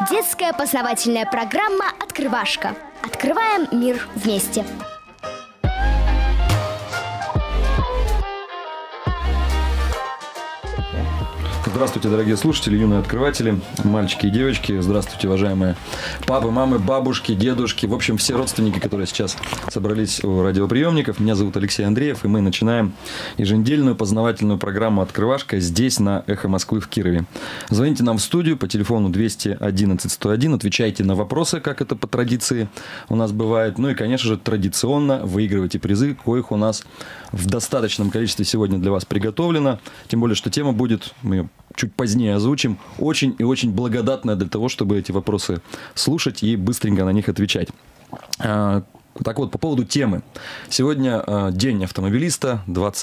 Детская познавательная программа «Открывашка». Открываем мир вместе. Здравствуйте, дорогие слушатели, юные открыватели, мальчики и девочки. Здравствуйте, уважаемые папы, мамы, бабушки, дедушки. В общем, все родственники, которые сейчас собрались у радиоприемников. Меня зовут Алексей Андреев, и мы начинаем еженедельную познавательную программу «Открывашка» здесь, на «Эхо Москвы» в Кирове. Звоните нам в студию по телефону 211 101, отвечайте на вопросы, как это по традиции у нас бывает. Ну и, конечно же, традиционно выигрывайте призы, коих у нас в достаточном количестве сегодня для вас приготовлено. Тем более, что тема будет, мы ее чуть позднее озвучим, очень и очень благодатная для того, чтобы эти вопросы слушать и быстренько на них отвечать. Так вот, по поводу темы. Сегодня день автомобилиста,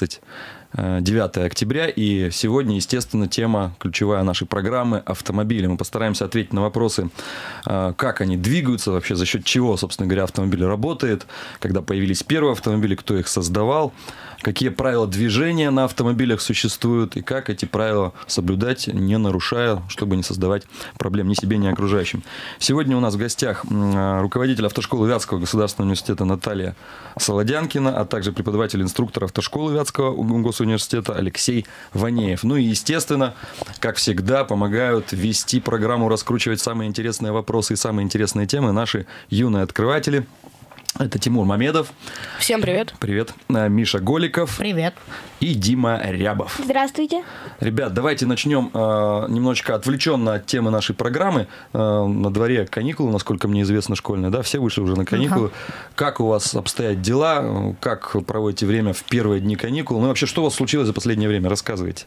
29 октября, и сегодня, естественно, тема ключевая нашей программы – автомобили. Мы постараемся ответить на вопросы, как они двигаются, вообще за счет чего, собственно говоря, автомобиль работает, когда появились первые автомобили, кто их создавал, какие правила движения на автомобилях существуют и как эти правила соблюдать, не нарушая, чтобы не создавать проблем ни себе, ни окружающим. Сегодня у нас в гостях руководитель автошколы Вятского государственного университета Наталья Солодянкина, а также преподаватель-инструктор автошколы Вятского госуниверситета Алексей Ванеев. Ну и, естественно, как всегда, помогают вести программу, раскручивать самые интересные вопросы и самые интересные темы наши юные открыватели. Это Тимур Мамедов. Всем привет. Привет. Миша Голиков. Привет. И Дима Рябов. Здравствуйте. Ребят, давайте начнем немножечко отвлеченно от темы нашей программы. На дворе каникулы, насколько мне известно, школьные, да? Все вышли уже на каникулы. Ага. Как у вас обстоят дела? Как проводите время в первые дни каникул? Ну и вообще, что у вас случилось за последнее время? Рассказывайте.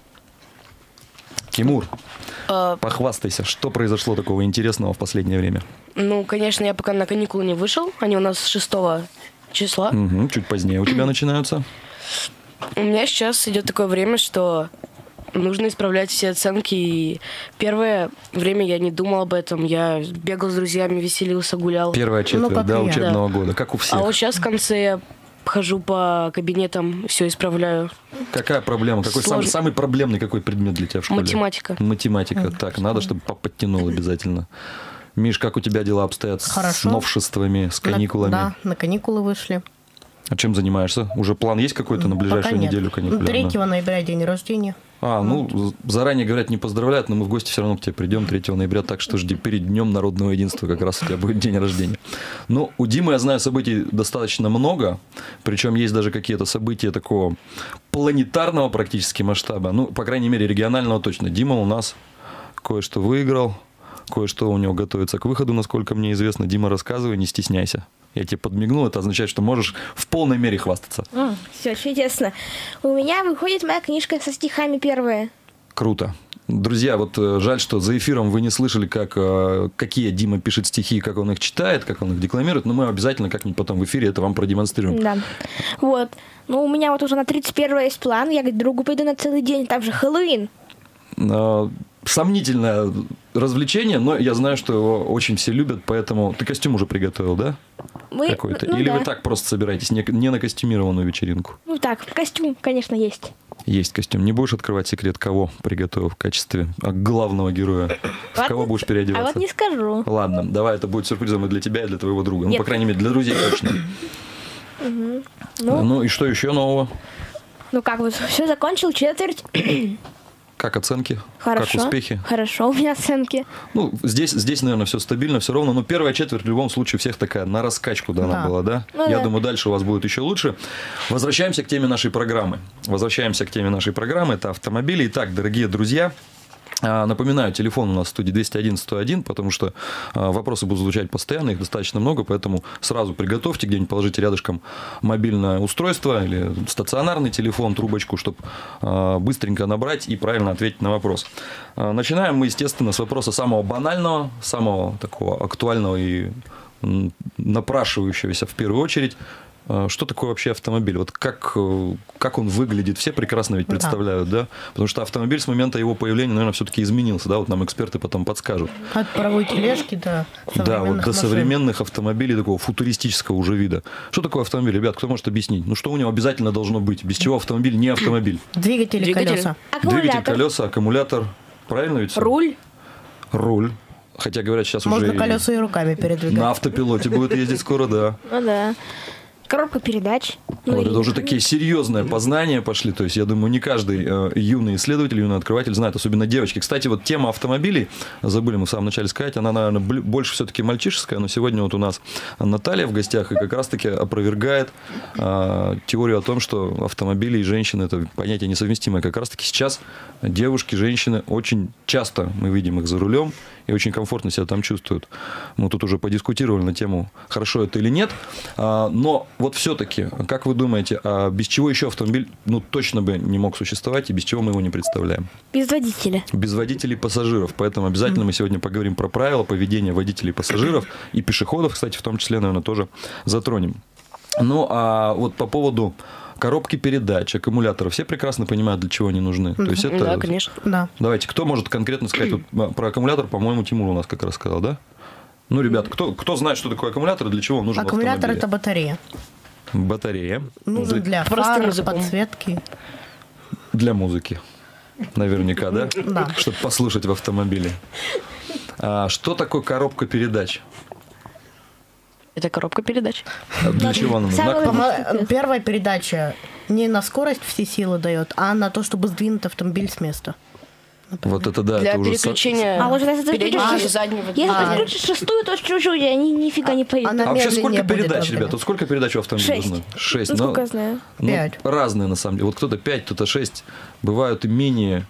Тимур, похвастайся, что произошло такого интересного в последнее время? Ну, конечно, я пока на каникулы не вышел. Они у нас с 6 числа. Угу, чуть позднее у тебя начинаются. У меня сейчас идет такое время, что нужно исправлять все оценки. И первое время я не думал об этом. Я бегал с друзьями, веселился, гулял. Первая четверть, учебного года, как у всех. А вот сейчас в конце я хожу по кабинетам, все исправляю. Какая проблема? Какой самый проблемный какой предмет для тебя в школе? Математика. Математика. Так, надо, чтобы папа подтянул обязательно. Миш, как у тебя дела обстоят с новшествами, с каникулами? Да, на каникулы вышли. А чем занимаешься? Уже план есть какой-то на ближайшую неделю каникул? 3 ноября день рождения. Заранее, говорят, не поздравляют, но мы в гости все равно к тебе придем 3 ноября, так что жди, перед Днем народного единства как раз у тебя будет день рождения. Но у Димы, я знаю, событий достаточно много, причем есть даже какие-то события такого планетарного практически масштаба, ну, по крайней мере, регионального точно. Дима у нас кое-что выиграл, кое-что у него готовится к выходу, насколько мне известно. Дима, рассказывай, не стесняйся. Я тебе подмигнул, это означает, что можешь в полной мере хвастаться. Все чудесно. У меня выходит моя книжка со стихами первая. Круто. Друзья, вот жаль, что за эфиром вы не слышали, какие Дима пишет стихи, как он их читает, как он их декламирует, но мы обязательно как-нибудь потом в эфире это вам продемонстрируем. Да. Вот. Ну, у меня вот уже на 31 есть план. Я к другу пойду на целый день, там же Хэллоуин. Сомнительное развлечение, но я знаю, что его очень все любят, поэтому ты костюм уже приготовил, да? Какой-то? Или да. Вы так просто собираетесь, не на костюмированную вечеринку? Ну так, костюм, конечно, есть. Есть костюм. Не будешь открывать секрет, кого приготовил в качестве главного героя? В кого будешь переодеваться? А вот не скажу. Ладно, давай, это будет сюрпризом и для тебя, и для твоего друга. Нет. Ну, по крайней мере, для друзей точно. Ну, и что еще нового? Ну как, вот все закончил, четверть. Как оценки? Хорошо. Как успехи? Хорошо, у меня оценки. Ну, здесь, наверное, все стабильно, все ровно. Но первая четверть в любом случае у всех такая на раскачку дана была, да? Ну, я думаю, дальше у вас будет еще лучше. Возвращаемся к теме нашей программы. Это автомобили. Итак, дорогие друзья, напоминаю, телефон у нас в студии 201 101, потому что вопросы будут звучать постоянно, их достаточно много, поэтому сразу приготовьте, где-нибудь положите рядышком мобильное устройство или стационарный телефон, трубочку, чтобы быстренько набрать и правильно ответить на вопрос. Начинаем мы, естественно, с вопроса самого банального, самого такого актуального и напрашивающегося в первую очередь. Что такое вообще автомобиль? Вот как он выглядит, все прекрасно ведь представляют, да? Потому что автомобиль с момента его появления, наверное, все-таки изменился, да? Вот нам эксперты потом подскажут. От паровой тележки до современных машин. Современных автомобилей такого футуристического уже вида. Что такое автомобиль, ребят? Кто может объяснить? Ну, что у него обязательно должно быть? Без чего автомобиль не автомобиль? Двигатель, колеса. Двигатель, колеса, аккумулятор. Правильно ведь? Руль. Руль. Хотя, говорят, сейчас Можно уже колеса и руками передвигать. на автопилоте будет ездить скоро, да. Ну да. Коробка передач. Ну, Вот, и- это уже такие серьезные познания пошли. То есть, я думаю, не каждый юный исследователь, юный открыватель знает, особенно девочки. Кстати, вот тема автомобилей, забыли мы в самом начале сказать, она, наверное, больше все-таки мальчишеская, но сегодня вот у нас Наталья в гостях и как раз-таки опровергает теорию о том, что автомобили и женщины – это понятие несовместимое. Как раз-таки сейчас девушки, женщины очень часто мы видим их за рулем и очень комфортно себя там чувствуют. Мы тут уже подискутировали на тему, хорошо это или нет. Но вот все-таки, как вы думаете, без чего еще автомобиль точно бы не мог существовать и без чего мы его не представляем? Без водителя. Без водителей и пассажиров. Поэтому обязательно мы сегодня поговорим про правила поведения водителей и пассажиров и пешеходов, кстати, в том числе, наверное, тоже затронем. Ну, а вот по поводу коробки передач, аккумуляторов, все прекрасно понимают, для чего они нужны. То есть это... Да, конечно. Да. Давайте, кто может конкретно сказать вот, про аккумулятор? По-моему, Тимур у нас как раз сказал, да? Ну, ребят, кто знает, что такое аккумулятор и для чего он нужен в Аккумулятор – автомобиле? это батарея. Батарея. Нужен для Простым фар, языком. подсветки. Для музыки. Наверняка, да? Да. Чтобы послушать в автомобиле. Что такое коробка передач? Это коробка передач. Для чего она нужна? Самое- Первая передача не на скорость все силы дает, а на то, чтобы сдвинуть автомобиль с места. Вот это да, Для это уже... переключения А вот если ты переднего включишь- и заднего. Если ты А. включишь шестую, то чуть-чуть, они нифига не поедут. Она А вообще медленнее сколько будет передач, разгоняться. ребят? Вот сколько передач у автомобиля 6. нужно? 6. Ну, сколько я знаю. 5. Разные, на самом деле. Вот кто-то 5, кто-то 6. Бывают и менее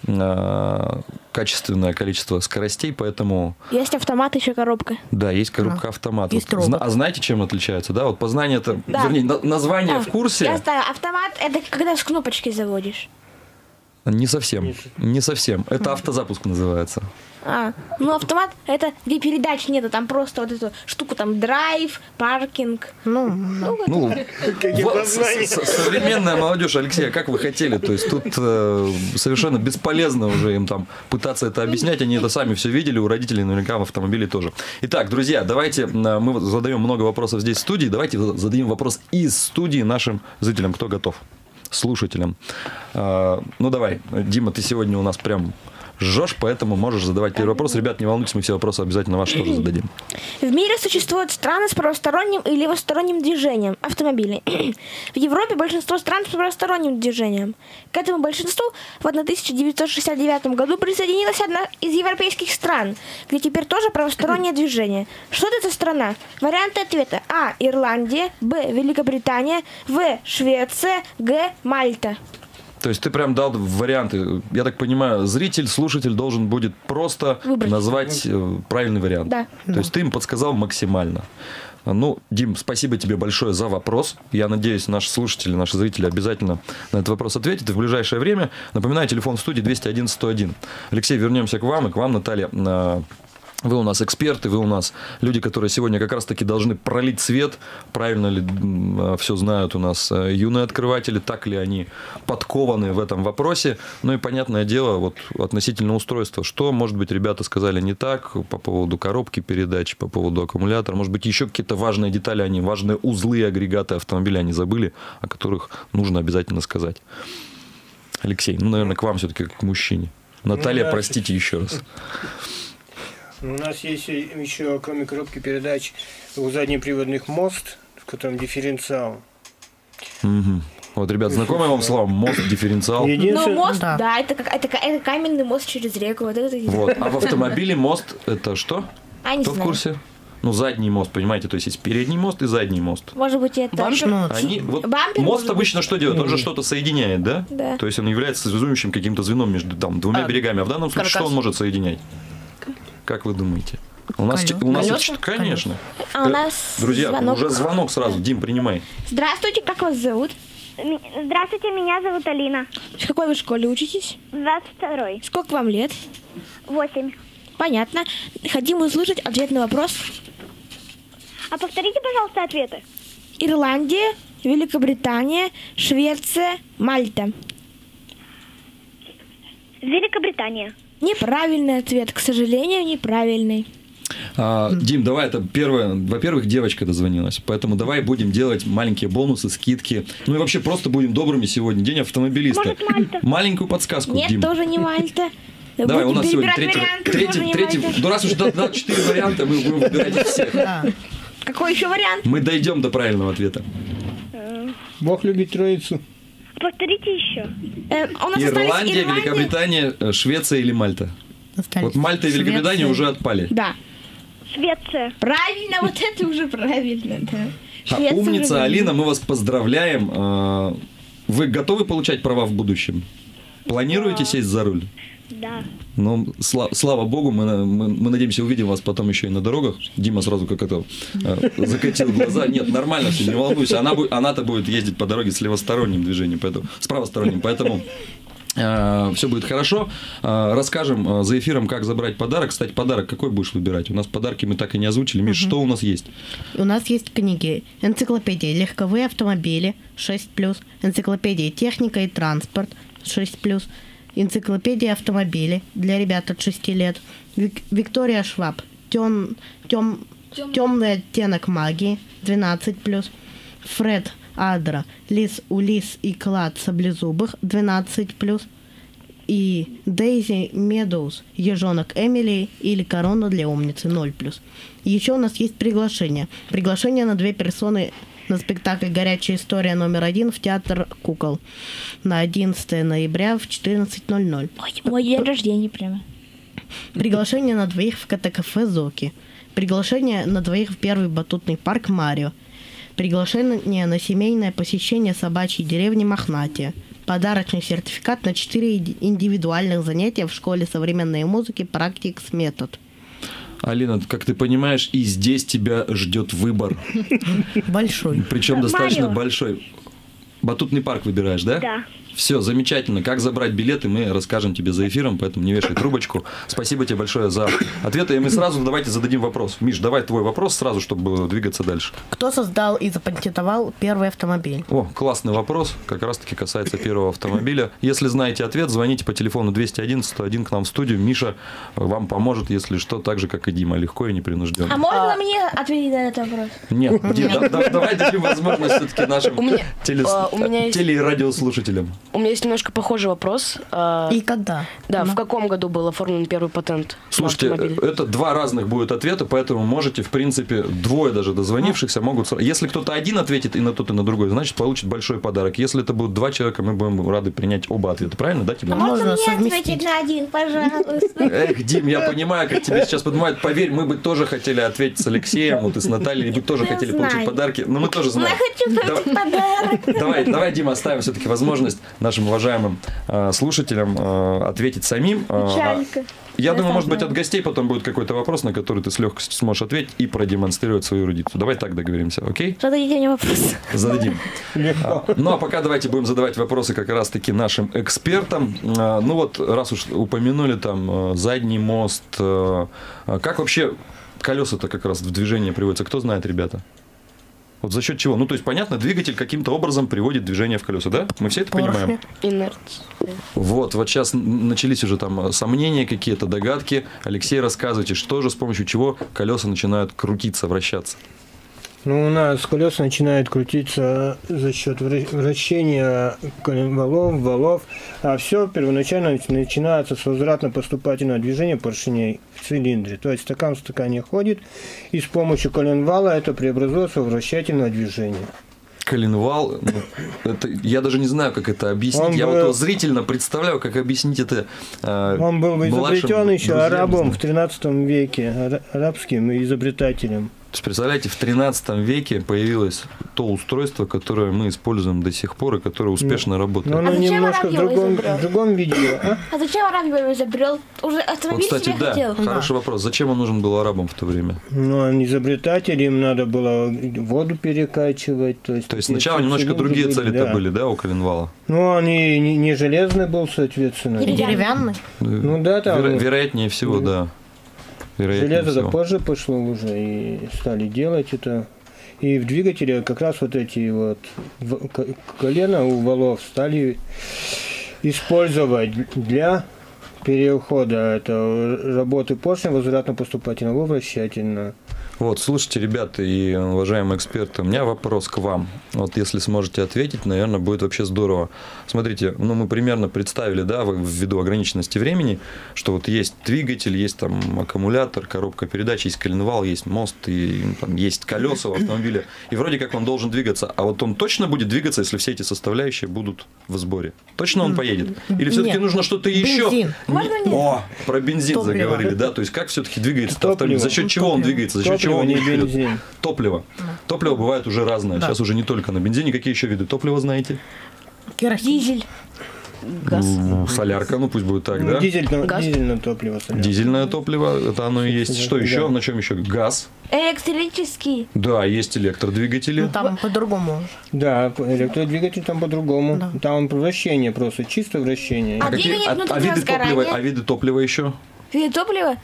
качественное количество скоростей, поэтому... Есть автомат, еще коробка. Да, есть коробка автомат. Есть Вот робот. А знаете, чем отличается? Да, вот познание это, Да. вернее, название А, в курсе. Я знаю, автомат — это когда с кнопочки заводишь. Не совсем. Не совсем. Это автозапуск называется. Ну автомат — это где передач нету, там просто вот эту штуку, там драйв, паркинг. Ну, Ну, вот современная молодежь, Алексей, а как вы хотели? То есть тут совершенно бесполезно уже им там пытаться это объяснять, они это сами все видели, у родителей наверняка в автомобиле тоже. Итак, друзья, давайте, мы задаем много вопросов здесь в студии, давайте зададим вопрос из студии нашим зрителям, кто готов, слушателям. Ну давай, Дима, ты сегодня у нас прям жжешь, поэтому можешь задавать первый вопрос. Ребят, не волнуйтесь, мы все вопросы обязательно ваши тоже зададим. В мире существуют страны с правосторонним и левосторонним движением автомобилей. В Европе большинство стран с правосторонним движением. К этому большинству в 1969 году присоединилась одна из европейских стран, где теперь тоже правостороннее движение. Что это за страна? Варианты ответа: А. Ирландия, Б. Великобритания, В. Швеция, Г. Мальта. То есть ты прям дал варианты. Я так понимаю, зритель, слушатель должен будет просто Выбрать. назвать правильный вариант. Да. То есть ты им подсказал максимально. Ну, Дим, спасибо тебе большое за вопрос. Я надеюсь, наши слушатели, наши зрители обязательно на этот вопрос ответят. И в ближайшее время, напоминаю, телефон в студии 201-101. Алексей, вернемся к вам, и к вам, Наталья. Вы у нас эксперты, вы у нас люди, которые сегодня как раз-таки должны пролить свет, правильно ли все знают у нас юные открыватели, так ли они подкованы в этом вопросе. Ну и понятное дело, вот относительно устройства, что, может быть, ребята сказали не так по поводу коробки передач, по поводу аккумулятора, может быть, еще какие-то важные детали, важные узлы, агрегаты автомобиля они забыли, о которых нужно обязательно сказать. Алексей, наверное, к вам все-таки как к мужчине. Наталья, да. простите еще раз. У нас есть еще, кроме коробки передач, у заднеприводных мост, в котором дифференциал. Угу. Вот, ребят, знакомые вам слова? Мост, дифференциал. Ну, Единственное, мост, Да. да, это каменный мост через реку. Вот это. Вот. А в автомобиле мост это что? А, не Кто в знаю. курсе? Ну, задний мост, понимаете? То есть есть передний мост и задний мост. Может быть, это... ну, Вот Бампер, мост может обычно что делает? Он же что-то соединяет, да? Да. То есть он является связующим каким-то звеном между двумя берегами. А в данном случае каркас. что он может соединять? Как вы думаете? У нас, Колёса. у нас Колёса? конечно. А у нас Друзья, звонок. уже звонок сразу. Дим, принимай. Здравствуйте, как вас зовут? Здравствуйте, меня зовут Алина. В какой вы школе учитесь? 22-й. Сколько вам лет? 8. Понятно. Хотим услышать ответ на вопрос. А повторите, пожалуйста, ответы. Ирландия, Великобритания, Швеция, Мальта. Великобритания. Неправильный ответ, к сожалению, неправильный. Дим, давай, это первое. Во-первых, девочка дозвонилась, поэтому давай будем делать маленькие бонусы, скидки. Ну и вообще просто будем добрыми сегодня. День автомобилиста. Может, Мальта? Маленькую подсказку, Нет, Дим. тоже не Мальта. Давай, у нас сегодня Перебирать третий, варианты тоже не ну раз уж дал 4 варианта, мы будем выбирать из всех. Какой еще вариант? Мы дойдем до правильного ответа. Бог любит троицу. Повторите еще. У нас остались Ирландия, Ирландия. Великобритания, Швеция или Мальта? Остались Вот Мальта и Великобритания Швеция. уже отпали. Да. Швеция. Правильно, вот это уже правильно, да. А Швеция умница, уже Алина, мы вас поздравляем. Вы готовы получать права в будущем? Планируете сесть за руль? Да. Ну, слава богу, мы надеемся, увидим вас потом еще и на дорогах. Дима сразу как это закатил глаза. Нет, нормально все, не волнуйся. Она-то будет ездить по дороге с левосторонним движением, поэтому, с правосторонним, поэтому все будет хорошо. Расскажем за эфиром, как забрать подарок. Кстати, подарок какой будешь выбирать? У нас подарки мы так и не озвучили. Миш, что у нас есть? У нас есть книги. Энциклопедия «Легковые автомобили» 6+, энциклопедия «Техника и транспорт» 6+, энциклопедия «Автомобили» для ребят от 6 лет, Виктория Шваб «Темный оттенок магии» 12+, Фред Адра «Лис, Улис и клад саблезубых» 12+, и Дейзи Медоуз «Ежонок Эмили» или «Корона для умницы» 0+. Еще у нас есть приглашение. Приглашение на 2 персоны на спектакль «Горячая история №1» в Театр кукол на 11 ноября в 14:00. Мой день рождения прямо. Приглашение на 2 в КТ-кафе «Зоки». Приглашение на 2 в первый батутный парк «Марио». Приглашение на семейное посещение собачьей деревни Мохнатия. Подарочный сертификат на 4 индивидуальных занятия в школе современной музыки «Практикс Метод». Алина, как ты понимаешь, и здесь тебя ждет выбор. Большой. Причем достаточно Марио. большой. Батутный парк выбираешь, да? Да. Все, замечательно. Как забрать билеты, мы расскажем тебе за эфиром, поэтому не вешай трубочку. Спасибо тебе большое за ответы. И мы сразу давайте зададим вопрос. Миш, давай твой вопрос сразу, чтобы двигаться дальше. Кто создал и запатентовал первый автомобиль? О, классный вопрос. Как раз-таки касается первого автомобиля. Если знаете ответ, звоните по телефону 211-101 к нам в студию. Миша вам поможет, если что, так же, как и Дима. Легко и непринужденно. А можно мне ответить на этот вопрос? Нет, давай дадим возможность все-таки нашим теле- и радиослушателям. У меня есть немножко похожий вопрос. И когда? Да, в каком году был оформлен первый патент на Слушайте, автомобиль? это 2 разных будет ответа, поэтому можете, в принципе, 2 даже дозвонившихся могут... Если кто-то один ответит и на тот, и на другой, значит, получит большой подарок. Если это будут 2 человека, мы будем рады принять оба ответа. Правильно, да, Тимур? Можно Можно мне совместить. ответить на один, пожалуйста? Эх, Дим, я понимаю, как тебе сейчас поднимают. Поверь, мы бы тоже хотели ответить с Алексеем, вот и с Натальей, вы тоже Я хотели знаю. получить подарки. Но мы тоже Я знаем. хочу получить подарок. Давай, Дима, оставим все-таки возможность нашим уважаемым слушателям ответить самим. Печалька. Я думаю, может быть, от гостей потом будет какой-то вопрос, на который ты с легкостью сможешь ответить и продемонстрировать свою эрудицию. Давай так договоримся, окей? Зададите мне вопрос. Зададим. Легко. Ну, а пока давайте будем задавать вопросы как раз-таки нашим экспертам. Ну вот, раз уж упомянули там задний мост, как вообще колеса-то как раз в движение приводятся? Кто знает, ребята? Вот за счет чего? Ну, то есть, понятно, двигатель каким-то образом приводит движение в колеса, да? Мы все это понимаем? Инерция. Вот сейчас начались уже там сомнения какие-то, догадки. Алексей, рассказывайте, что же, с помощью чего колеса начинают крутиться, вращаться? Ну, у нас колеса начинают крутиться за счет вращения валов, а все первоначально начинается с возвратно-поступательного движения поршней в цилиндре. То есть стакан в стакане ходит, и с помощью коленвала это преобразуется в вращательное движение. Коленвал, ну, это, я даже не знаю, как это объяснить. Я вот зрительно представляю, как объяснить это. Он был изобретен еще друзьям, арабом в 13 веке, арабским изобретателем. То есть, представляете, в 13 веке появилось то устройство, которое мы используем до сих пор и которое успешно работает. Но оно зачем немножко араб его изобрел? в другом виде. А? А зачем араб его изобрел? Уже Вот, автомобиль кстати, себе да, хотел. хороший вопрос. Зачем он нужен был арабам в то время? Ну, он изобретатель, им надо было воду перекачивать. То есть Сначала немножко другие цели-то были, да, у коленвала? Ну, он и не железный был, соответственно. Деревянный? Ну да, там Вероятнее всего, да. Вероятнее железо всего. позже пошло уже, и стали делать это. И в двигателе как раз вот эти вот колена у валов стали использовать для перехода это работы поршня возвратно-поступательного во вращательно. Вот, слушайте, ребята и уважаемые эксперты, у меня вопрос к вам. Вот если сможете ответить, наверное, будет вообще здорово. Смотрите, ну мы примерно представили, да, ввиду ограниченности времени, что вот есть двигатель, есть там аккумулятор, коробка передач, есть коленвал, есть мост, и там есть колеса в автомобиле. И вроде как он должен двигаться. А вот он точно будет двигаться, если все эти составляющие будут в сборе? Точно он поедет? Или все-таки нужно что-то еще? Бензин. О, про бензин Топливо. заговорили, да? То есть как все-таки двигается Топливо. автомобиль? За счет чего он двигается? За счет чего он не вперед? бензин. Топливо. Топливо бывает уже разное. Да. Сейчас уже не только на бензине. Какие еще виды топлива знаете? Керосин. Дизель. Газ. Солярка, ну пусть будет так, Ну, да? Газ. дизельное топливо. солярка. Дизельное топливо, это оно и есть. Что еще? Да. На чем еще? Газ. Электрический. Да, есть электродвигатели. Ну, там по-другому уже. Да, электродвигатель там по-другому. Да. Там вращение просто, чисто вращение. А двигатель внутреннего сгорания? виды топлива еще? Виды топлива?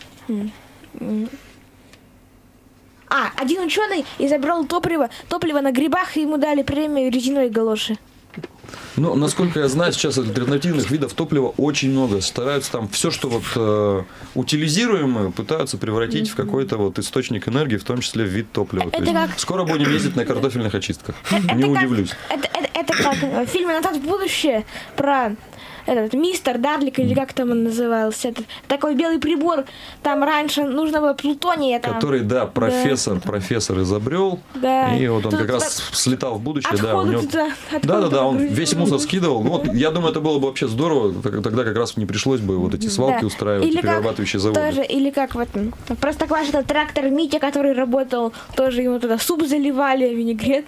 Один ученый изобрел топливо на грибах, и ему дали премию резиновой галоши. Ну, насколько я знаю, сейчас альтернативных видов топлива очень много. Стараются там все, что вот утилизируемое, пытаются превратить в какой-то вот источник энергии, в том числе в вид топлива. То Это есть как- скоро будем ездить на картофельных очистках. Не Это как- удивлюсь. Это как в фильме «Назад в будущее» про этот мистер Дарлик, или как там он назывался, такой белый прибор. Там раньше нужно было плутония. Там, Который, да, профессор изобрел. Да. И вот он Тут как раз слетал в будущее. Да, у отходы него... туда, Да, он грузили. весь мусор скидывал. Вот, я думаю, это было бы вообще здорово. Тогда как раз не пришлось бы вот эти свалки Да. устраивать, Или и перерабатывающие заводы. Тоже, или как вот Простоквашино трактор Митя, который работал, тоже ему туда суп заливали, винегрет.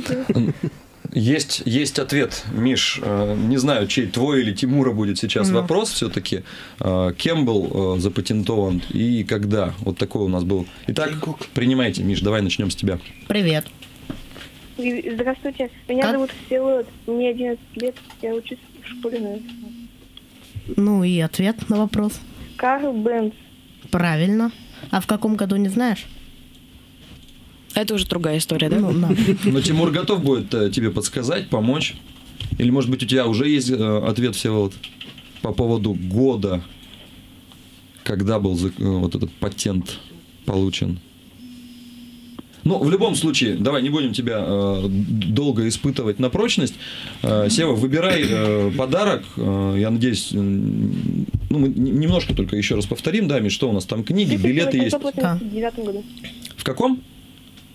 Есть ответ, Миш. Не знаю, чей, твой или Тимура будет сейчас вопрос все-таки. Кем был запатентован и когда? Вот такой у нас был. Итак, принимайте, Миш, давай начнем с тебя. Привет. Здравствуйте, меня Как? зовут Всеволод, мне 11 лет, я учусь в школе на Ну и ответ на вопрос. Карл Бенц. Правильно. А в каком году не знаешь? Это уже другая история, да? Ну, да. Но Тимур готов будет тебе подсказать, помочь. Или, может быть, у тебя уже есть ответ, Всеволод, по поводу года, когда был вот этот патент получен. Ну, в любом случае, давай не будем тебя долго испытывать на прочность. Сева, выбирай подарок. Я надеюсь, ну, мы немножко только еще раз повторим, да, Миш, что у нас там книги, билеты есть. В 1889 году. В каком? В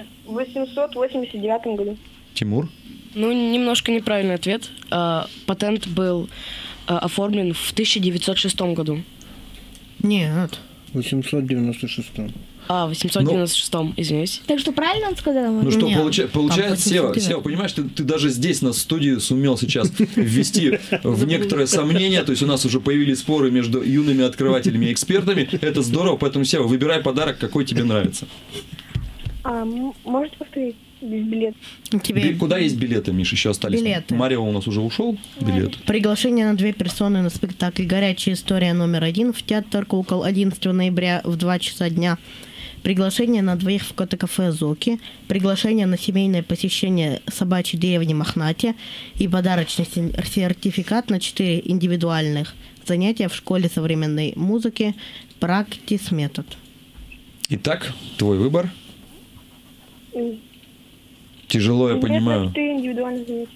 1889 году. Тимур? Ну, немножко неправильный ответ. Патент был оформлен в 1906 году. Нет. В 896. В 896, извиняюсь. Так что правильно он сказал? Ну что, Нет, получается, там Сева, 89. понимаешь, ты даже здесь, на студии, сумел сейчас ввести в некоторое сомнение, то есть у нас уже появились споры между юными открывателями и экспертами, это здорово, поэтому, Сева, выбирай подарок, какой тебе нравится. Можете повторить билет? Тебе Куда есть билеты, Миш, еще остались? Билеты. Марио у нас уже ушел, билет. приглашение на 2 персоны на спектакль «Горячая история номер 1» в Театр Кукол 11 ноября в 2 часа дня. Приглашение на 2 в кафе «Зоки». Приглашение на семейное посещение собачьей деревни Мохнате. И подарочный сертификат на 4 индивидуальных занятия в школе современной музыки «Practice Method». Итак, твой выбор. Тяжело, я понимаю. 4 индивидуальных занятия.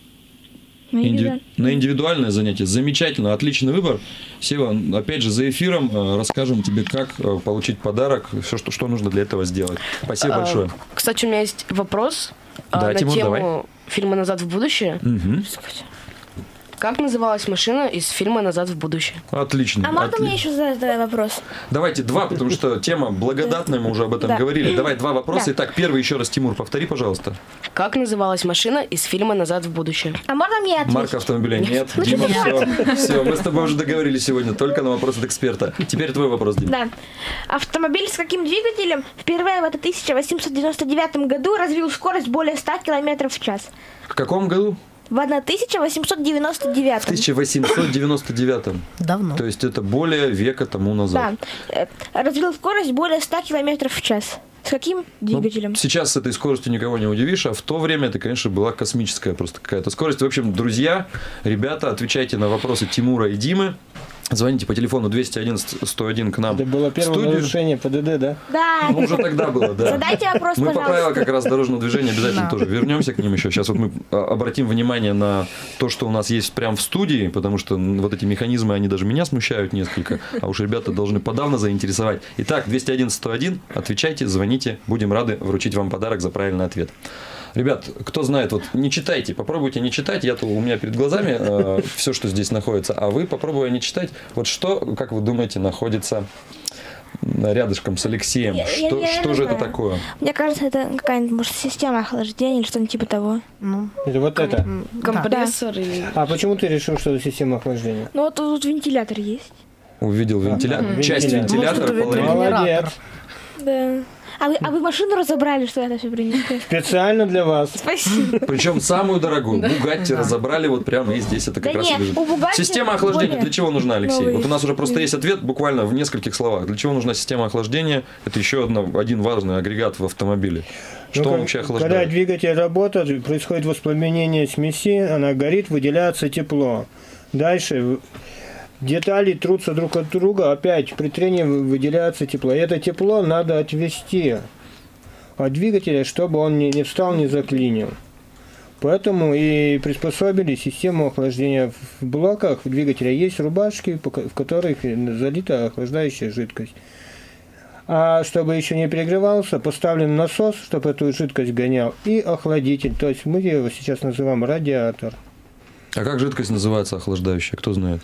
На индивидуальное занятие. Замечательно, отличный выбор. Сева, опять же, за эфиром расскажем тебе, как получить подарок, все, что нужно для этого сделать. Спасибо большое. Кстати, у меня есть вопрос Да, на Тимур, тему давай. фильма «Назад в будущее». Мгм. Как называлась машина из фильма «Назад в будущее»? Отлично. А можно мне еще задать вопрос? Давайте два, потому что тема благодатная, мы уже об этом Да. говорили. Давай два вопроса. Да. Итак, первый еще раз, Тимур, повтори, пожалуйста. Как называлась машина из фильма «Назад в будущее»? А можно мне ответить? Марка автомобиля нет. Дима, все, мы с тобой уже договорились сегодня только на вопрос от эксперта. Теперь твой вопрос, Дима. Да. Автомобиль с каким двигателем впервые в 1899 году развил скорость более 100 км в час? В каком году? В 1899. В 1899. Давно. То есть это более века тому назад. Да. Развил скорость более 100 км в час. С каким Ну, двигателем? сейчас с этой скоростью никого не удивишь, а в то время это, конечно, была космическая просто какая-то скорость. В общем, друзья, ребята, отвечайте на вопросы Тимура и Димы. Звоните по телефону 211-101 к нам Это было в первое студию. нарушение ПДД, да? Да. Ну, уже тогда было, да. Задайте вопрос, Мы по пожалуйста. правилам как раз дорожного движения обязательно Да. тоже вернемся к ним еще. Сейчас вот мы обратим внимание на то, что у нас есть прямо в студии, потому что вот эти механизмы, они даже меня смущают несколько, а уж ребята должны подавно заинтересовать. Итак, 211-101, отвечайте, звоните, будем рады вручить вам подарок за правильный ответ. Ребят, кто знает, вот не читайте, попробуйте не читать. Я-то у меня перед глазами все, что здесь находится, а вы попробуйте не читать. Вот что, как вы думаете, находится рядышком с Алексеем? Я Что не же это знаю. такое? Мне кажется, это какая-нибудь, может, система охлаждения или что-нибудь типа того. Ну, Это вот это. Компрессор и... А почему ты решил, что это система охлаждения? Ну вот тут вентилятор есть. Увидел вентилятор, часть Вентилятор. вентилятора, Может, это половину. Молодец. Да. А вы машину разобрали, что я это все принесли? Специально для вас. Спасибо. Причем самую дорогую. Бугатти разобрали вот прямо и здесь это как Да раз нет, и лежит. у Bugatti Система охлаждения более для чего нужна, Алексей? новые. Вот у нас уже просто есть ответ буквально в нескольких словах. Для чего нужна система охлаждения? Это еще один важный агрегат в автомобиле. Что Ну, он вообще Когда охлаждает? двигатель работает, происходит воспламенение смеси, она горит, выделяется тепло. Дальше детали трутся друг от друга, опять при трении выделяется тепло. И это тепло надо отвести от двигателя, чтобы он не встал, не заклинил. Поэтому и приспособили систему охлаждения в блоках двигателя. Есть рубашки, в которых залита охлаждающая жидкость. А чтобы еще не перегревался, поставлен насос, чтобы эту жидкость гонял, и охладитель. То есть мы его сейчас называем радиатор. А как жидкость называется охлаждающая? Кто знает?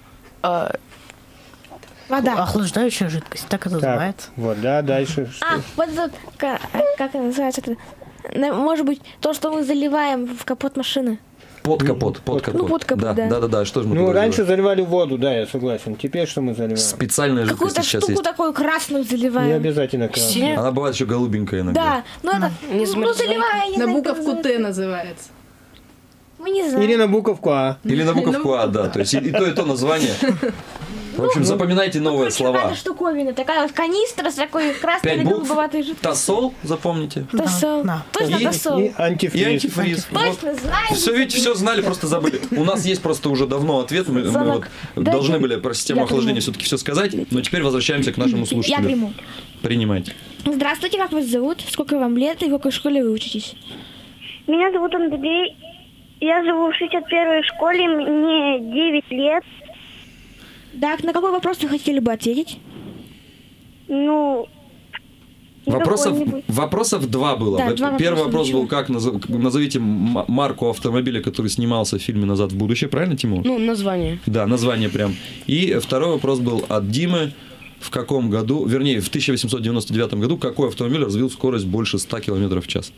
Вода. охлаждающая жидкость, так это Так, называется. вот, да, дальше. А, вот это, как это называется? Может быть, то, что мы заливаем в капот машины. Под капот. Ну, под капот, да. Да. Что же мы Ну, туда раньше заливаем? заливали воду, да, я согласен. Теперь что мы заливаем? Специальная жидкость Какую-то сейчас штуку есть. такую красную Не заливаем. обязательно красный. Синяя? Она бывает еще голубенькая иногда. Да, ну это, Не ну замерзает. заливая, я не На знаю, как буковку называется. Т называется. Мы не знаем. Или на буковку А. Или на буковку А, да. То есть и то название. В общем, запоминайте новые слова. Такая штуковина, такая вот канистра с такой красной 5 или букв. голубоватой жидкостью. Тосол, запомните. Тосол. Да. Точно И- тосол. И антифриз. И антифриз. Точно знаете. Все, видите, все знали, просто забыли. У нас есть просто уже давно ответ. Мы Звонок. вот Дайте. должны были про систему Я охлаждения приму. все-таки все сказать. Но теперь возвращаемся к нашему Я слушателю. приму. Принимайте. Здравствуйте, как вас зовут? Сколько вам лет и в какой школе вы учитесь? Меня зовут Андрей. Я живу в 61-й школе, мне 9 лет. Так, на какой вопрос вы хотели бы ответить? Ну, какой-нибудь. Вопросов два было. Да, два Первый вопроса, вопрос был, как назовите марку автомобиля, который снимался в фильме «Назад в будущее». Правильно, Тимур? Ну, название. Да, название прям. И второй вопрос был от Димы. В каком году, вернее, в 1899 году, какой автомобиль развил скорость больше 100 км в час?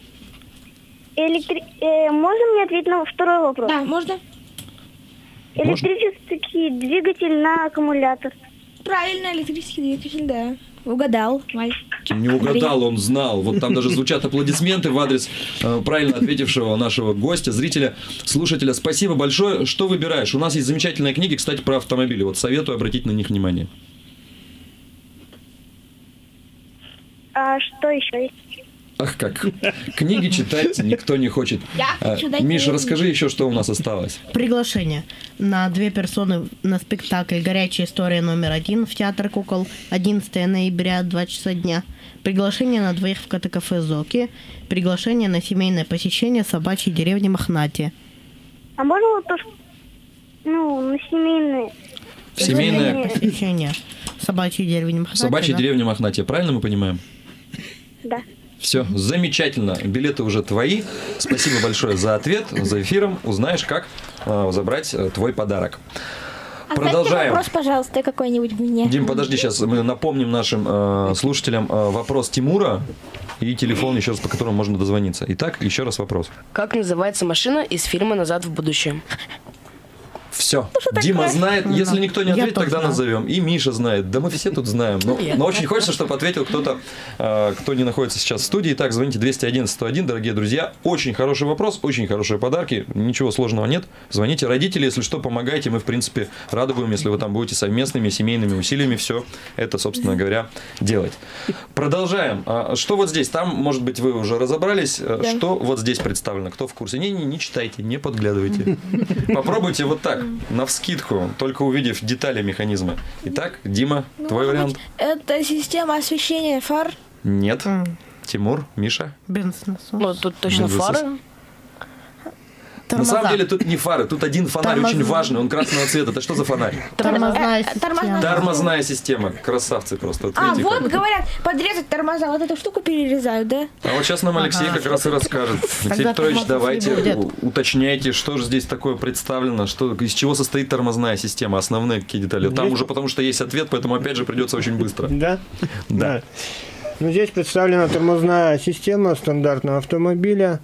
Можно мне ответить на второй вопрос? Да, можно? Электрический двигатель на аккумулятор. Правильно, электрический двигатель, да. Угадал, мальчик. Не угадал, он знал. Вот там даже звучат аплодисменты в адрес правильно ответившего нашего гостя, зрителя, слушателя. Спасибо большое. Что выбираешь? У нас есть замечательные книги, кстати, про автомобили. Вот советую обратить на них внимание. А что еще есть? Ах, как. Книги читать никто не хочет. Я хочу дать Миша, мне- расскажи еще, что у нас осталось. Приглашение на 2 персоны на спектакль «Горячая история №1» в Театр кукол 11 ноября, 2 часа дня. Приглашение на 2 в КТ-кафе «Зоки». Приглашение на семейное посещение собачьей деревни Мохнатия. А можно вот то, что... Ну, на семейные... Семейная Посещение собачьей деревни Мохнатия. собачья да? деревня Мохнатия. Правильно мы понимаем? Да. Все, замечательно. Билеты уже твои. Спасибо большое за ответ. За эфиром узнаешь, как забрать твой подарок. А Продолжаем. вопрос, пожалуйста, какой-нибудь мне. Дим, подожди, сейчас мы напомним нашим слушателям вопрос Тимура и телефон, еще раз, по которому можно дозвониться. Итак, еще раз вопрос. Как называется машина из фильма «Назад в будущее»? Все. Дима знает. Если никто не Я ответит, тоже тогда знаю. назовем. И Миша знает. Да мы все тут знаем. Но очень хочется, чтобы ответил кто-то, кто не находится сейчас в студии. Итак, звоните 211-101, дорогие друзья. Очень хороший вопрос, очень хорошие подарки. Ничего сложного нет. Звоните. Родители, если что, помогайте. Мы, в принципе, рады будем, если вы там будете совместными семейными усилиями все это, собственно говоря, делать. Продолжаем. Что вот здесь? Там, может быть, вы уже разобрались. Что вот здесь представлено? Кто в курсе? Не читайте, не подглядывайте. Попробуйте вот так. навскидку, только увидев детали механизма. Итак, Дима, твой вариант? Это система освещения фар. Нет. Тимур, Миша? Бензонасос. Вот тут точно Бензонасос. фары. На самом деле тут не фары, тут один фонарь Тормоза. очень важный, он красного цвета. Это что за фонарь? Тормозная система. Тормозная система. Красавцы просто. Вот видите, Вот как. говорят, подрезать тормоза, вот эту штуку перерезают, да? А вот сейчас нам Алексей как раз и расскажет. Алексей Петрович, тормозов не давайте будет. уточняйте, что же здесь такое представлено, что, из чего состоит тормозная система, основные какие детали. Там уже потому что есть ответ, поэтому опять же придется очень быстро. Да? Да. Ну, здесь представлена тормозная система стандартного автомобиля.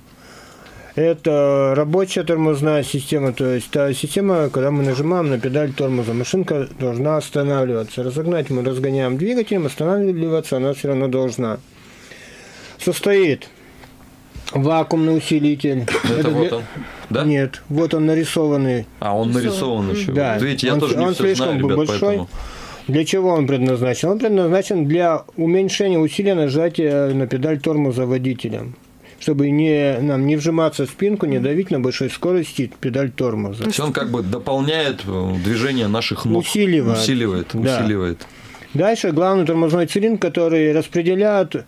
Это рабочая тормозная система, то есть та система, когда мы нажимаем на педаль тормоза, машинка должна останавливаться. Разогнать мы разгоняем двигателем, останавливаться она все равно должна. Состоит вакуумный усилитель. Это вот он. Да? Нет, вот он нарисованный. А, он нарисован еще. Да, Вот видите, я он- тоже не он все слишком знаю, ребят, большой. поэтому... Для чего он предназначен? Он предназначен для уменьшения усилия нажатия на педаль тормоза водителем, чтобы нам не вжиматься в спинку, не давить на большой скорости педаль тормоза. То есть он как бы дополняет движение наших ног. Усиливает. Да. Усиливает. Дальше главный тормозной цилиндр, который распределяет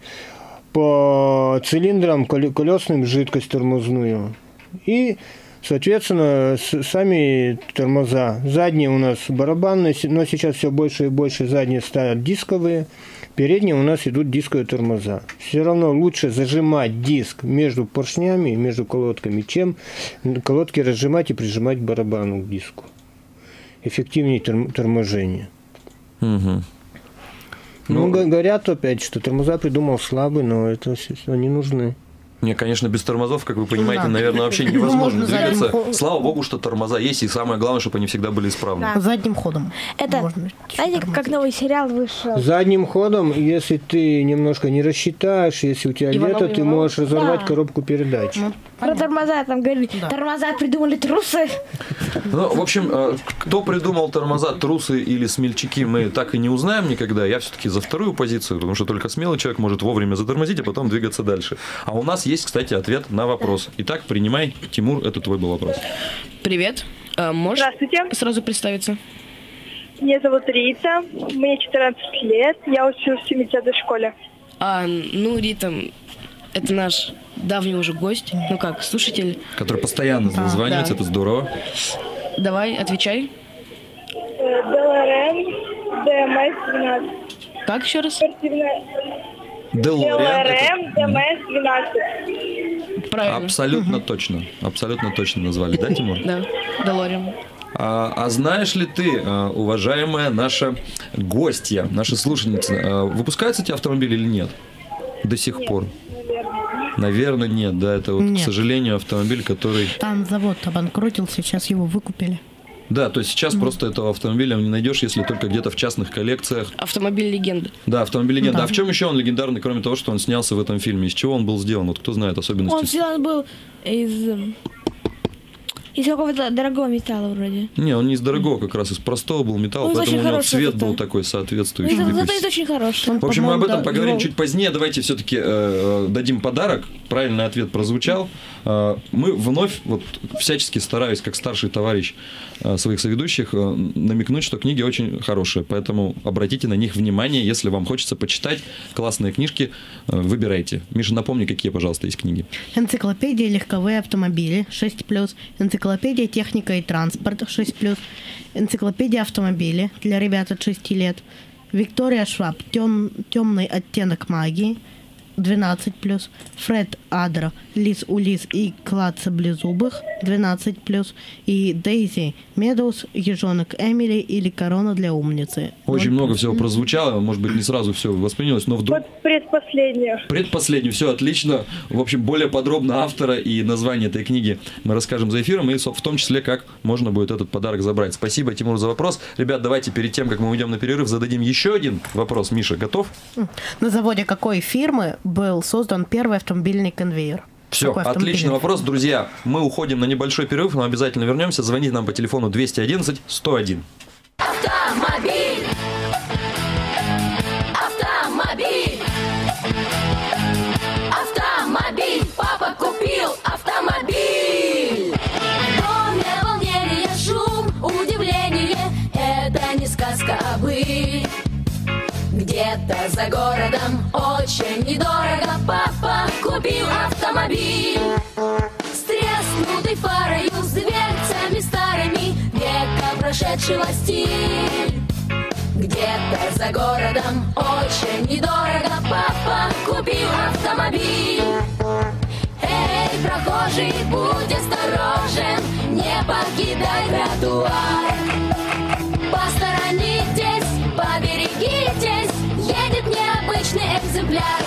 по цилиндрам колесным жидкость тормозную. И, соответственно, сами тормоза. Задние у нас барабанные, но сейчас все больше и больше задние ставят дисковые. Передние у нас идут дисковые тормоза. Все равно лучше зажимать диск между поршнями, между колодками, чем колодки разжимать и прижимать к барабану к диску. Эффективнее торможение. Угу. Ну, говорят опять, что тормоза придумал слабый, но это все не нужны. Не, конечно, без тормозов, как вы понимаете, Да. наверное, вообще невозможно Можно задним двигаться. ходом. Слава богу, что тормоза есть, и самое главное, чтобы они всегда были исправны. Да. Задним ходом. Это, Можно знаете, как тормозить. новый сериал вышел. Задним ходом, если ты немножко не рассчитаешь, если у тебя Иванов, лето, ты Иванов. можешь разорвать Да. коробку передач. Про тормоза там говорили. Да. Тормоза придумали трусы. Ну, в общем, кто придумал тормоза, трусы или смельчаки, мы так и не узнаем никогда. Я все-таки за вторую позицию, потому что только смелый человек может вовремя затормозить, а потом двигаться дальше. А у нас есть, кстати, ответ на вопрос. Итак, принимай, Тимур, это твой был вопрос. Привет. Можешь Здравствуйте. сразу представиться? Меня зовут Рита, мне 14 лет, я учусь в 70-й школе. Ну, Рита, это наш давний уже гость. Ну как, слушатель. Который постоянно зазванивается, да. это здорово. Давай, отвечай. ДЛРМ, ДМС-12. Как еще раз? Спортивная... Делориан, ДЛРМ, ДМС-12. Правильно. абсолютно точно назвали, да, Тимур? Да, Делориан. А знаешь ли ты, уважаемая наша гостья, наша слушательница, выпускаются эти автомобили или нет? До сих пор? Наверное, нет, да, это вот, к Нет. сожалению, автомобиль, который... Там завод обанкротился, сейчас его выкупили. Да, то есть сейчас просто этого автомобиля не найдешь, если только где-то в частных коллекциях. Автомобиль легенды. Да, автомобиль легенда. Да. А в чем еще он легендарный, кроме того, что он снялся в этом фильме? Из чего он был сделан? Вот кто знает особенности? Он сделан был из какого-то дорогого металла вроде. Не, он не из дорогого, как раз из простого был металл, Он поэтому очень у него хороший цвет этот, был да. такой соответствующий. Зато такой это очень хороший. В общем, мы об По-моему, этом да, поговорим его- чуть позднее. Давайте все-таки дадим подарок. Правильный ответ прозвучал. Мы вновь, вот всячески стараюсь, как старший товарищ своих соведущих, намекнуть, что книги очень хорошие. Поэтому обратите на них внимание. Если вам хочется почитать классные книжки, выбирайте. Миша, напомни, какие, пожалуйста, есть книги. Энциклопедия легковые автомобили 6+, энциклопедия техника и транспорт 6+, энциклопедия автомобили для ребят от 6 лет, Виктория Шваб темный оттенок магии 12+, Фред Адра Лис Улис и клад саблезубых 12+, и Дейзи Медоуз ежонок Эмили или корона для умницы. Очень много всего прозвучало. Может быть, не сразу все воспринялось, но вдруг... Вот предпоследнее. Предпоследний, все отлично. В общем, более подробно автора и название этой книги мы расскажем за эфиром, и в том числе, как можно будет этот подарок забрать. Спасибо, Тимур, за вопрос. Ребят, давайте перед тем, как мы уйдем на перерыв, зададим еще один вопрос. Миша, готов? На заводе какой фирмы был создан первый автомобильный конвейер? Все, Какой автомобильный? отличный вопрос. Друзья, мы уходим на небольшой перерыв, но обязательно вернемся. Звоните нам по телефону 211 101. Автомобиль. Автомобиль. Автомобиль. Папа купил автомобиль. В доме волнение, шум, у Где-то за городом очень недорого папа купил автомобиль. С треснутой фарою, с дверцами старыми, века прошедшего стиль. Где-то за городом очень недорого папа купил автомобиль. Эй, прохожий, будь осторожен, не покидай тротуар. Посторонитесь, поберегитесь, едет необычный экземпляр.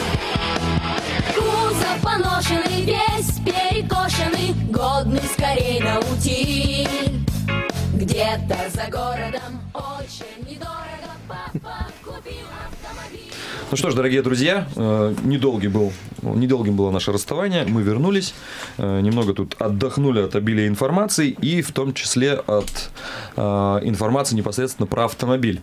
Кузов поношенный, весь перекошенный, годный скорей на утиль. Где-то за городом очень недорого папа купил автомобиль. Ну что ж, дорогие друзья, недолгим было наше расставание. Мы вернулись, немного тут отдохнули от обилия информации и в том числе от информации непосредственно про автомобиль.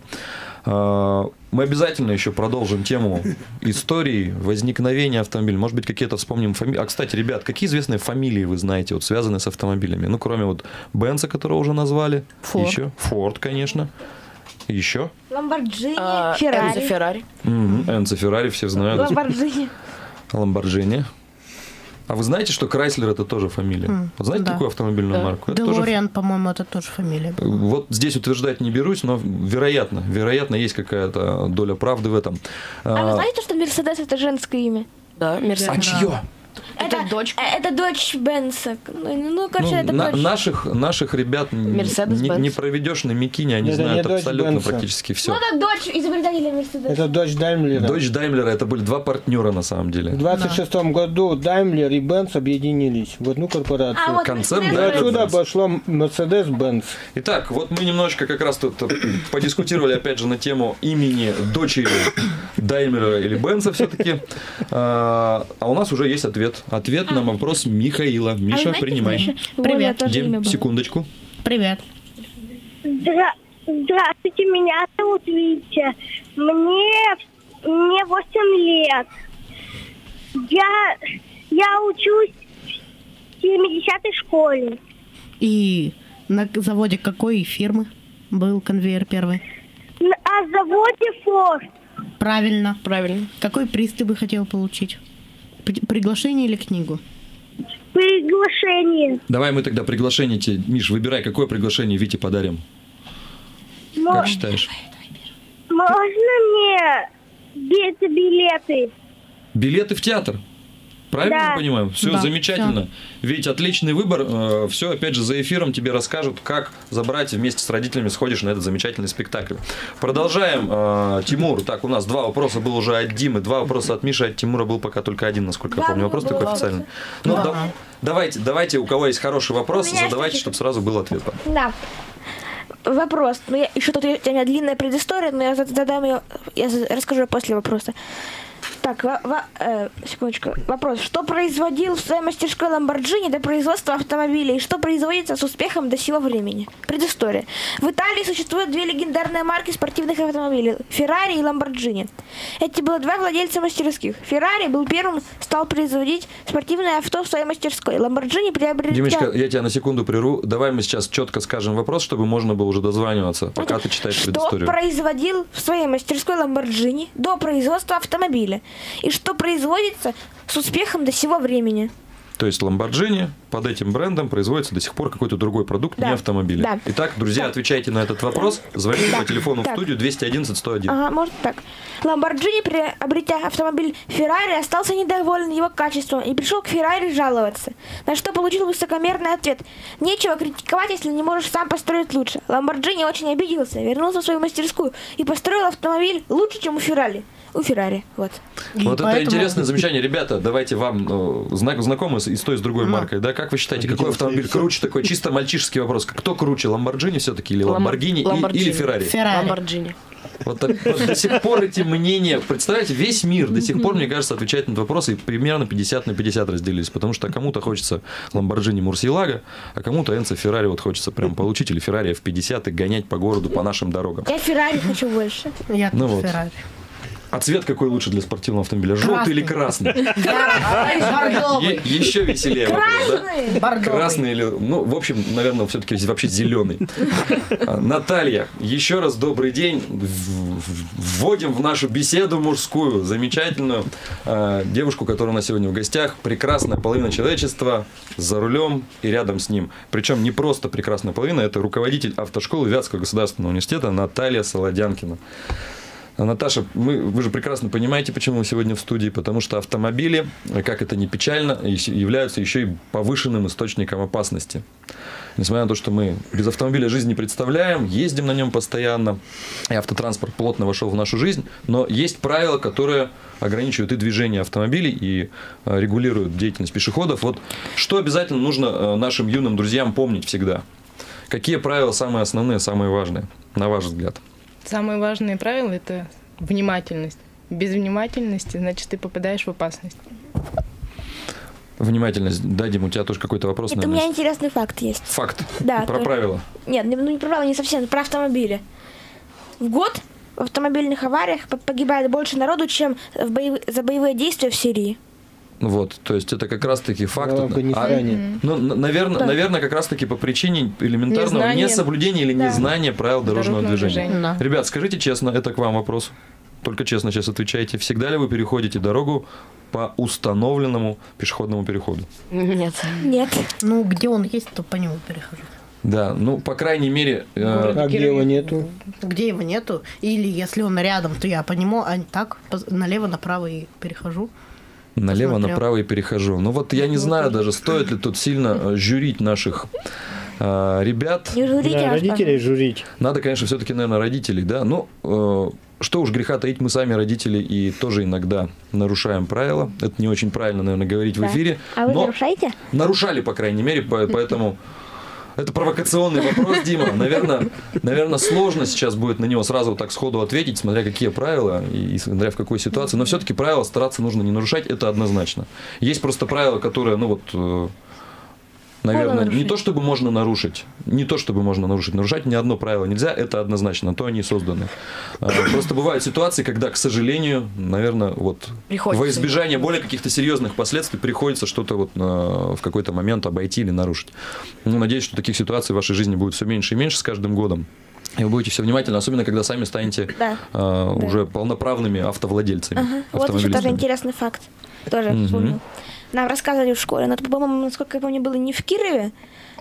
Мы обязательно еще продолжим тему истории возникновения автомобиля. Может быть, какие-то вспомним фамилии. А, кстати, ребят, какие известные фамилии вы знаете, вот, связанные с автомобилями? Ну, кроме вот Бенца, которого уже назвали. Форд. Еще Форд, конечно. Еще? Ламборджини, Энцо Феррари. Феррари. Энцо Феррари, все знают. Ламборджини. Ламборджини. А вы знаете, что Крайслер это тоже фамилия? Вот знаете да. такую автомобильную марку? Это тоже... Делориан, по-моему, это тоже фамилия. Вот здесь утверждать не берусь, но вероятно, есть какая-то доля правды в этом. А вы знаете, что Мерседес это женское имя? Да, Мерседес. А чье? Это дочь. Это дочь Бенса. Ну, короче, это дочь. Наших ребят не проведешь на Микине, они Это знают не дочь абсолютно Бенца. практически все. Ну, это дочь изобретателя Мерседеса. Это дочь Даймлера. Дочь Даймлера, это были два партнера на самом В деле. 26 году Даймлер и Бенц объединились в одну корпорацию. А вот Концерн И Мерседес- отсюда Daimler-Benz. пошло Мерседес-Бенц. Итак, вот мы немножечко как раз тут подискутировали опять же на тему имени дочери Даймлера или Бенца все-таки. А у нас уже есть ответ. Ответ на вопрос Михаила. Миша, знаете, принимай. Миша, Привет. Воля тоже имя Дим, было. секундочку. Привет. Здравствуйте, меня зовут Витя. Мне 8 лет. Я учусь в 70-й школе. И на заводе какой фирмы был конвейер первый? На заводе Форд. Правильно. Правильно. Какой приз ты бы хотел получить? Приглашение или книгу? Приглашение. Давай мы тогда приглашение тебе. Миш, выбирай, какое приглашение Вите подарим. Как считаешь? Можно мне билеты? Билеты в театр. Правильно Да. мы понимаем? Все Да, замечательно. Ведь отличный выбор. Все, опять же, за эфиром тебе расскажут, как забрать вместе с родителями, сходишь на этот замечательный спектакль. Продолжаем. Тимур, так, у нас 2 вопроса был уже от Димы, 2 вопроса от Миши, от Тимура был пока только 1, насколько я помню. Вопрос такой официальный. Ну, давайте, у кого есть хороший вопрос, У меня задавайте, есть чтобы сразу был ответ. Да. Вопрос. Ну, еще тут у меня длинная предыстория, но я задам ее, я расскажу после вопроса. Так, секундочку. Вопрос. Что производил в своей мастерской Ламборджини до производства автомобилей и что производится с успехом до сего времени? Предыстория. В Италии существуют 2 легендарные марки спортивных автомобилей – Феррари и Ламборджини. Эти были 2 владельца мастерских. Феррари был первым, стал производить спортивное авто в своей мастерской. Ламборджини приобрел... Димочка, я тебя на секунду прерву. Давай мы сейчас четко скажем вопрос, чтобы можно было уже дозваниваться, пока ты читаешь предысторию. Что производил в своей мастерской Ламборджини до производства автомобиля? И что производится с успехом до сего времени? То есть Lamborghini под этим брендом производится до сих пор какой-то другой продукт, Да. не автомобили. Да. Итак, друзья, Да. отвечайте на этот вопрос. Звоните по телефону в Так. студию 211-101. Ага, может так. Ламборджини, приобретя автомобиль Феррари, остался недоволен его качеством и пришел к Феррари жаловаться. На что получил высокомерный ответ. Нечего критиковать, если не можешь сам построить лучше. Ламборджини очень обиделся, вернулся в свою мастерскую и построил автомобиль лучше, чем у Феррари. Вот. Вот это поэтому- интересное замечание. Ребята, давайте вам знакомы и с той, и с другой маркой. Да? Как вы считаете, какой автомобиль круче? Такой чисто мальчишеский вопрос. Кто круче, Lamborghini все-таки или Lamborghini или Ferrari? Феррари. Ламборджини. Вот до сих пор эти мнения, представляете, весь мир до сих пор, мне кажется, отвечает на этот вопрос, и примерно 50/50 разделились, потому что кому-то хочется Lamborghini Murcielago, а кому-то Энцо Феррари вот хочется прям получить, или Ferrari F50 и гонять по городу, по нашим дорогам. Я Феррари хочу больше. Я Ну тоже вот. Феррари. А цвет какой лучше для спортивного автомобиля? Желтый или красный? Еще веселее вопрос, да? Красный или... Ну, в общем, наверное, все-таки вообще зеленый. Наталья, еще раз добрый день. Вводим в нашу беседу мужскую замечательную девушку, которая у нас сегодня в гостях. Прекрасная половина человечества за рулем и рядом с ним. Причем не просто прекрасная половина, это руководитель автошколы Вятского государственного университета Наталья Солодянкина. Наташа, вы же прекрасно понимаете, почему мы сегодня в студии, потому что автомобили, как это ни печально, являются еще и повышенным источником опасности. Несмотря на то, что мы без автомобиля жизнь не представляем, ездим на нем постоянно, и автотранспорт плотно вошел в нашу жизнь, но есть правила, которые ограничивают и движение автомобилей, и регулируют деятельность пешеходов. Вот что обязательно нужно нашим юным друзьям помнить всегда? Какие правила самые основные, самые важные, на ваш взгляд? Самые важные правила – это внимательность. Без внимательности, значит, ты попадаешь в опасность. Внимательность. Да, Дим, у тебя тоже какой-то вопрос? Нет, у меня интересный факт есть. Факт? Да. Про правила? Нет, ну не про правила, не совсем, про автомобили. В год в автомобильных авариях погибает больше народу, чем за боевые действия в Сирии. Вот, то есть это как раз-таки факт. Ну, наверное, как раз-таки по причине элементарного несоблюдения или незнания правил дорожного движения. Да. Ребят, скажите честно, это к вам вопрос. Только честно сейчас отвечайте. Всегда ли вы переходите дорогу по установленному пешеходному переходу? Нет. Нет. Ну, где он есть, то по нему перехожу. Да, ну, по крайней мере... А где его нету? Где его нету? Или если он рядом, то я по нему, а так налево-направо и перехожу. Налево, направо и перехожу. Ну вот я не знаю даже, стоит ли тут сильно жюрить наших ребят. Не журите, Да, родителей журить. Надо, конечно, все-таки, наверное, родителей, да. Ну, что уж греха таить, мы сами родители и тоже иногда нарушаем правила. Это не очень правильно, наверное, говорить в эфире. А вы но нарушаете? Нарушали, по крайней мере, поэтому... Это провокационный вопрос, Дима. Наверное, сложно сейчас будет на него сразу вот так сходу ответить, смотря какие правила и смотря в какой ситуации. Но все-таки правила стараться нужно не нарушать, это однозначно. Есть просто правила, которые, ну вот, наверное, не то чтобы можно нарушить, нарушать ни одно правило нельзя, это однозначно, на то они и созданы. Просто бывают ситуации, когда, к сожалению, наверное, вот во избежание более каких-то серьезных последствий приходится что-то вот в какой-то момент обойти или нарушить. Ну, надеюсь, что таких ситуаций в вашей жизни будет все меньше и меньше с каждым годом. И вы будете все внимательны, особенно когда сами станете уже полноправными автовладельцами. Вот еще тоже интересный факт. Тоже вспомнил. Нам рассказывали в школе, но это, по-моему, насколько я помню, было не в Кирове.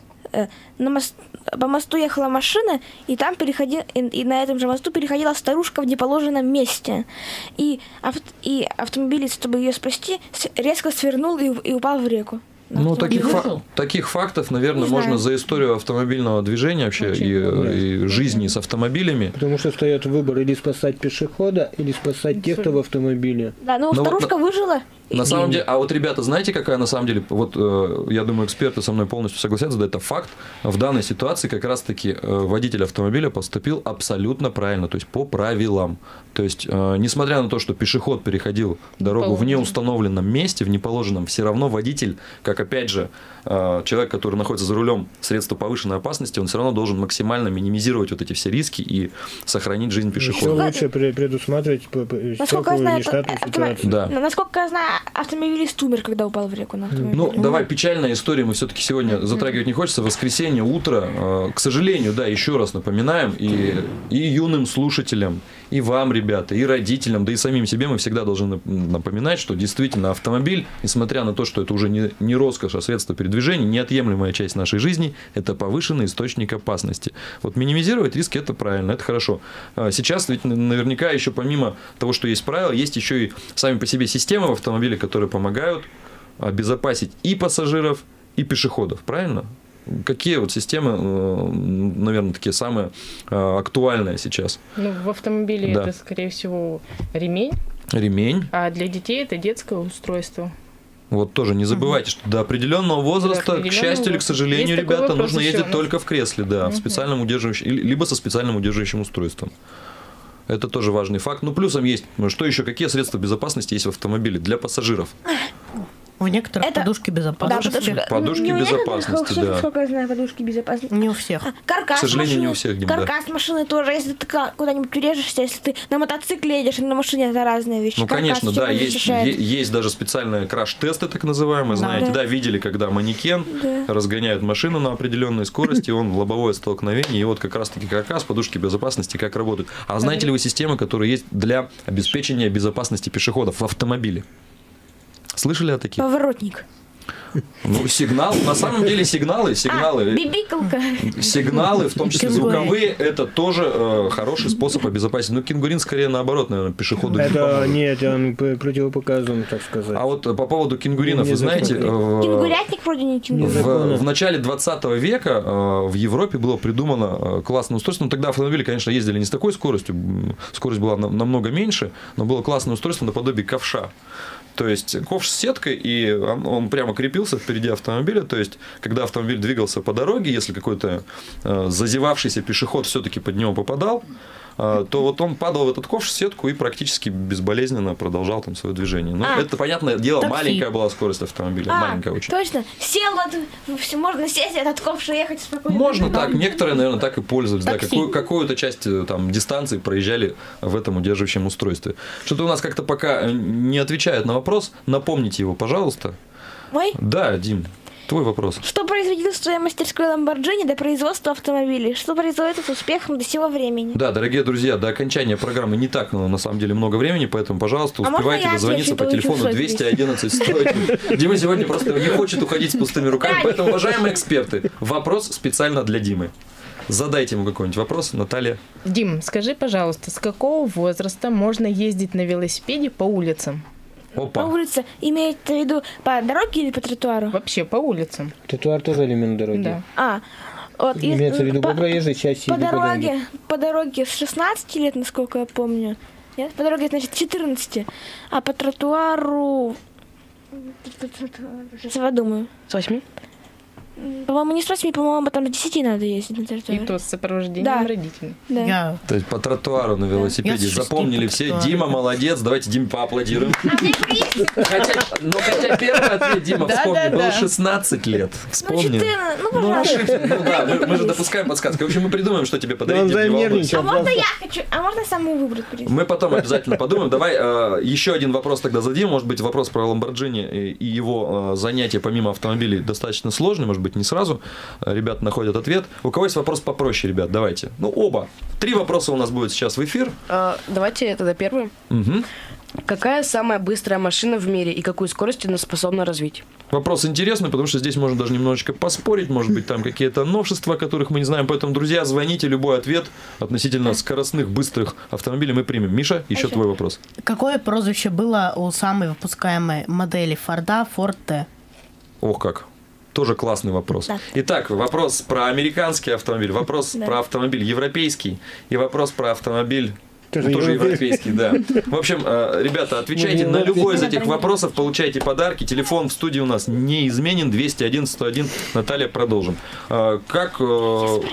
По мосту ехала машина, и там и на этом же мосту переходила старушка в неположенном месте. И автомобилист, чтобы ее спасти, резко свернул и упал в реку. Ну, таких фактов, наверное, можно за историю автомобильного движения вообще и жизни с автомобилями. Потому что стоит выбор или спасать пешехода, или спасать тех, кто в автомобиле. Да, но старушка выжила. На самом деле, а вот, ребята, знаете, какая на самом деле, вот я думаю, эксперты со мной полностью согласятся, да, это факт. В данной ситуации как раз-таки водитель автомобиля поступил абсолютно правильно, то есть по правилам. То есть, несмотря на то, что пешеход переходил дорогу в неустановленном месте, в неположенном, все равно водитель, как опять же человек, который находится за рулем средства повышенной опасности, он все равно должен максимально минимизировать вот эти все риски и сохранить жизнь пешехода. Еще лучше предусматривать всякую нештатную ситуацию. Да. Насколько я знаю, автомобилист умер, когда упал в реку на автомобиле. Ну, давай, печальная история, мы все-таки сегодня затрагивать не хочется. Воскресенье, утро, к сожалению, да, еще раз напоминаем, и юным слушателям, и вам, ребята, и родителям, да и самим себе мы всегда должны напоминать, что действительно автомобиль, несмотря на то, что это уже не роскошь, а средство передвижения, неотъемлемая часть нашей жизни, это повышенный источник опасности. Вот минимизировать риски – это правильно, это хорошо. Сейчас ведь наверняка еще помимо того, что есть правила, есть еще и сами по себе системы в автомобиле, которые помогают обезопасить и пассажиров, и пешеходов, правильно? Какие вот системы, наверное, такие самые актуальные сейчас? Ну, в автомобиле это, скорее всего, ремень. Ремень. А для детей это детское устройство. Вот тоже не забывайте, что до определенного возраста, к счастью или к сожалению, ребята, нужно ездить только в кресле, да, в специальном удерживающем, либо со специальным удерживающим устройством. Это тоже важный факт. Ну, плюсом есть, что еще, какие средства безопасности есть в автомобиле для пассажиров? В некоторых подушки безопасности. Подушки безопасности, да. Сколько я знаю, подушки безопасности. Не у всех. Каркас К сожалению, машины, не у всех, Дим, каркас машины тоже. Если ты куда-нибудь урежешься, если ты на мотоцикле едешь и на машине, это разные вещи. Ну, Каркас конечно, всего да, защищает. есть даже специальные краш-тесты, так называемые, знаете, да, видели, когда манекен разгоняет машину на определенной скорости, он в лобовое столкновение, и вот как раз-таки каркас, подушки безопасности как работают. А знаете ли вы системы, которые есть для обеспечения безопасности пешеходов в автомобиле? Слышали о таких? Поворотник. Ну, сигнал, на самом деле сигналы. Бибикалка. Сигналы, в том числе звуковые, это тоже хороший способ обезопасить. Ну, кенгурин скорее наоборот, наверное, пешеходу не поможет. Нет, он противопоказан, так сказать. А вот по поводу кенгуринов, вы знаете... Кенгурятник вроде не кенгурин. В начале 20 века в Европе было придумано классное устройство. Ну, тогда автомобили, конечно, ездили не с такой скоростью. Скорость была намного меньше, но было классное устройство наподобие ковша. То есть ковш с сеткой, и он прямо крепился впереди автомобиля. То есть, когда автомобиль двигался по дороге, если какой-то зазевавшийся пешеход все-таки под него попадал, то вот он падал в этот ковш в сетку и практически безболезненно продолжал там свое движение. Ну, это, понятное дело, маленькая была скорость автомобиля, маленькая очень. Точно. Сел, можно сесть, этот ковш и ехать спокойно. Можно так. Некоторые, наверное, так и пользовались. Да, какую-то часть там дистанции проезжали в этом удерживающем устройстве. Что-то у нас как-то пока не отвечает на вопрос. Напомните его, пожалуйста. Мой? Да, Дим. Твой вопрос. Что производил в своей мастерской Lamborghini до производства автомобилей? Что производит с успехом до сего времени? Да, дорогие друзья, до окончания программы не так, на самом деле, много времени, поэтому, пожалуйста, успевайте дозвониться по телефону 211 101. Дима сегодня просто не хочет уходить с пустыми руками, поэтому, уважаемые эксперты, вопрос специально для Димы. Задайте ему какой-нибудь вопрос, Наталья. Дим, скажи, пожалуйста, с какого возраста можно ездить на велосипеде по улицам? Опа. По улице имеется в виду по дороге или по тротуару? Вообще по улицам. Тротуар тоже элемент дороги. Да. Вот, имеется в виду по проезжей части. По дороге с 16 лет, насколько я помню. Нет? По дороге, значит, 14. А по тротуару... Сейчас я подумаю. С 8? По-моему, не с 8, по-моему, там с 10 надо ездить на тротуаре. И то с сопровождением родителей. Да. То есть по тротуару на велосипеде. Запомнили все. Дима молодец. Давайте Диме поаплодируем. Хотя первый ответ Дима вспомни, был 16 лет. Вспомни. Мы же допускаем подсказки. В общем, мы придумаем, что тебе подарить. А можно я хочу? А можно саму выбрать приз? Мы потом обязательно подумаем. Давай еще один вопрос тогда зададим. Может быть, вопрос про Lamborghini и его занятия помимо автомобилей достаточно сложный. Может быть, не сразу ребята находят ответ. У кого есть вопрос попроще, ребят? Давайте. Ну, оба. 3 вопроса у нас будет сейчас в эфир. Давайте тогда первый. Угу. Какая самая быстрая машина в мире и какую скорость она способна развить? Вопрос интересный, потому что здесь можно даже немножечко поспорить, может быть, там какие-то новшества, которых мы не знаем. Поэтому, друзья, звоните, любой ответ относительно скоростных, быстрых автомобилей мы примем. Миша, еще твой вопрос. Какое прозвище было у самой выпускаемой модели Форда Ford T? Ох как. Тоже классный вопрос. Да. Итак, вопрос про американский автомобиль, вопрос про автомобиль европейский и вопрос про автомобиль тоже европейский, да. В общем, ребята, отвечайте на любой из этих вопросов, получайте подарки. Телефон в студии у нас не изменен, 201-101. Наталья, продолжим. Как вот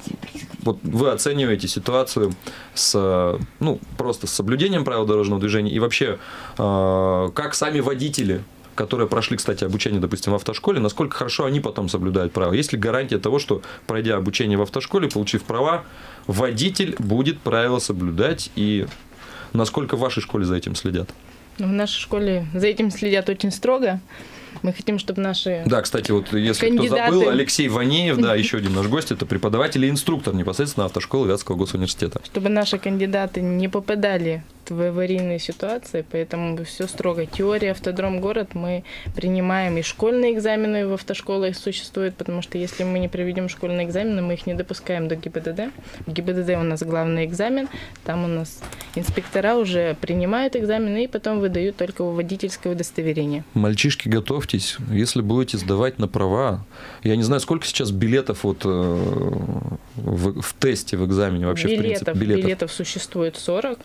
вы оцениваете ситуацию с, просто с соблюдением правил дорожного движения и вообще, как сами водители, которые прошли, кстати, обучение, допустим, в автошколе, насколько хорошо они потом соблюдают правила? Есть ли гарантия того, что, пройдя обучение в автошколе, получив права, водитель будет правила соблюдать? И насколько в вашей школе за этим следят? В нашей школе за этим следят очень строго. Мы хотим, чтобы наши Да, кстати, вот если кандидаты... кто забыл, Алексей Ванеев, да, еще один наш гость, это преподаватель и инструктор непосредственно автошколы Вятского госуниверситета. Чтобы наши кандидаты не попадали в аварийные ситуации, поэтому все строго. Теория, автодром, город мы принимаем, и школьные экзамены в автошколах существуют, потому что если мы не проведем школьные экзамены, мы их не допускаем до ГИБДД. В ГИБДД у нас главный экзамен, там у нас инспектора уже принимают экзамены и потом выдают только водительское удостоверение. Мальчишки, готовьтесь, если будете сдавать на права, я не знаю, сколько сейчас билетов вот в тесте, в экзамене вообще, в принципе, билетов существует 40. В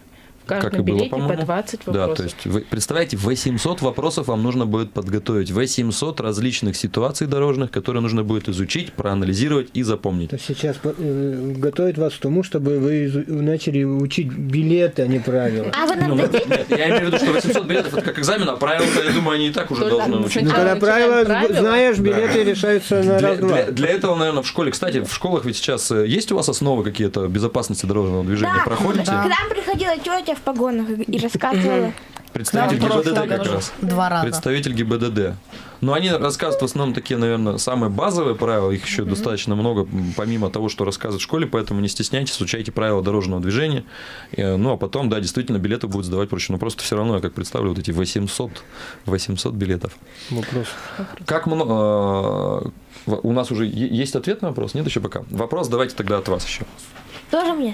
каждом как и было, билете по по-моему. 20 Да, вопросов. то есть, вы представляете, 800 вопросов вам нужно будет подготовить. 800 различных ситуаций дорожных, которые нужно будет изучить, проанализировать и запомнить. То сейчас готовит вас к тому, чтобы вы начали учить билеты, а не правила. А вы нам Нет, я имею в виду, что 800 билетов это как экзамен, а правила-то, я думаю, они и так уже Только должны учить. Ну, когда правила знаешь, билеты решаются на раз-два. Для этого, наверное, в школе. Кстати, в школах ведь сейчас есть у вас основы какие-то безопасности дорожного движения? Да. Проходите? К нам приходила тетя в погонах и рассказывала. Представитель Нам в ГИБДД прошлом как году раз. 2 раза. Представитель ГИБДД. Но они рассказывают в основном такие, наверное, самые базовые правила. Их еще достаточно много, помимо того, что рассказывают в школе. Поэтому не стесняйтесь, изучайте правила дорожного движения. Ну, а потом, да, действительно, билеты будут сдавать проще. Но просто все равно, я как представлю, вот эти 800 билетов. Вопрос. Как много... У нас уже есть ответ на вопрос? Нет еще пока? Вопрос давайте тогда от вас еще. Тоже мне?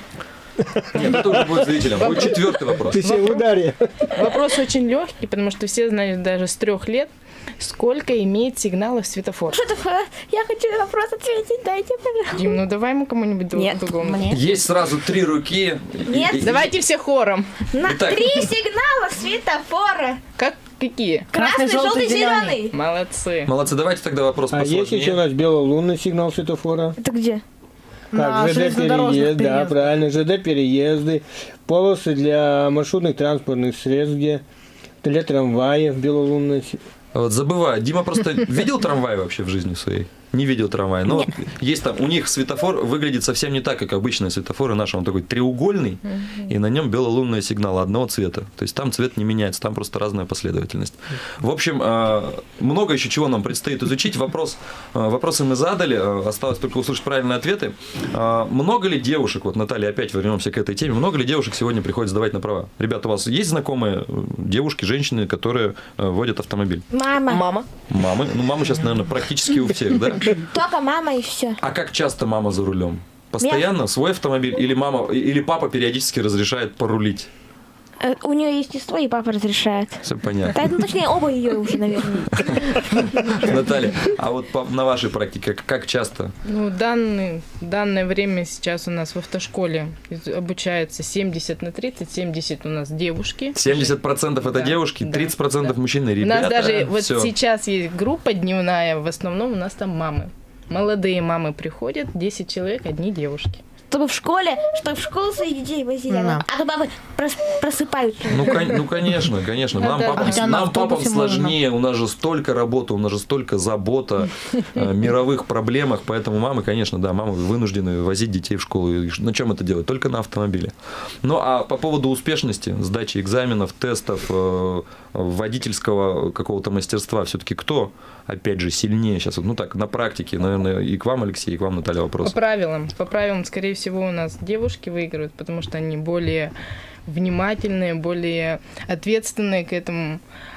Нет, это уже будет зрителям. Будет 4-й вопрос. Ты себе удари. Вопрос очень легкий, потому что все знают даже с 3 лет, сколько имеет сигналов светофор. Что такое? Я хочу на вопрос ответить, дайте, пожалуйста. Дим, ну давай мы кому-нибудь Нет, другому. Мне? Есть сразу 3 руки. Нет. Давайте все хором. На Итак. 3 сигнала светофора. Какие? Красный, желтый, зеленый. Молодцы. Молодцы, давайте тогда вопрос А есть посложнее. еще у нас белолунный сигнал светофора? Это где? На Как железнодорожных ЖД-переезд, да, переездах. правильно, ЖД-переезды, полосы для маршрутных транспортных средств, для трамваев, белолунный. Вот забываю. Дима просто видел трамвай вообще в жизни своей? Не видел трамвай. Но есть там, у них светофор выглядит совсем не так, как обычные светофоры наши. Он такой треугольный, и на нем белолунные сигналы одного цвета. То есть там цвет не меняется, там просто разная последовательность. В общем, много еще чего нам предстоит изучить. Вопросы мы задали, осталось только услышать правильные ответы. Много ли девушек, вот Наталья, опять вернемся к этой теме, много ли девушек сегодня приходит сдавать на права? Ребята, у вас есть знакомые девушки, женщины, которые водят автомобиль? Мама. Мамы? Ну, мамы сейчас, наверное, практически у всех, да? Только мама и все. А как часто мама за рулем? Постоянно? Свой автомобиль? Или мама, или папа периодически разрешает порулить? У нее есть и свой, и папа разрешает. Все понятно. Да, ну, точнее, оба ее уже, наверное. Наталья, а вот на вашей практике как часто? Ну, данное время сейчас у нас в автошколе обучается 70 на 30, 70 у нас девушки. 70% это Да, девушки, да, 30% да. мужчины. У Ребята, нас даже вот всё. сейчас есть группа дневная, в основном у нас там мамы. Молодые мамы приходят, 10 человек, одни девушки. Чтобы в школу своих детей возили. Да. А когда просыпаются. Ну, конечно. Нам, Да, папам, хотя на нам, папам, автобусе сложнее, у нас же столько работы, у нас же столько забота о мировых проблемах, поэтому мамы, конечно, да, мамы вынуждены возить детей в школу. И на чем это делать? Только на автомобиле. Ну, а по поводу успешности, сдачи экзаменов, тестов, водительского какого-то мастерства, все-таки кто, опять же, сильнее сейчас? Ну, так, на практике, наверное, и к вам, Алексей, и к вам, Наталья, вопрос. По правилам, скорее всего, у нас девушки выигрывают, потому что они более внимательные, более ответственные к этому.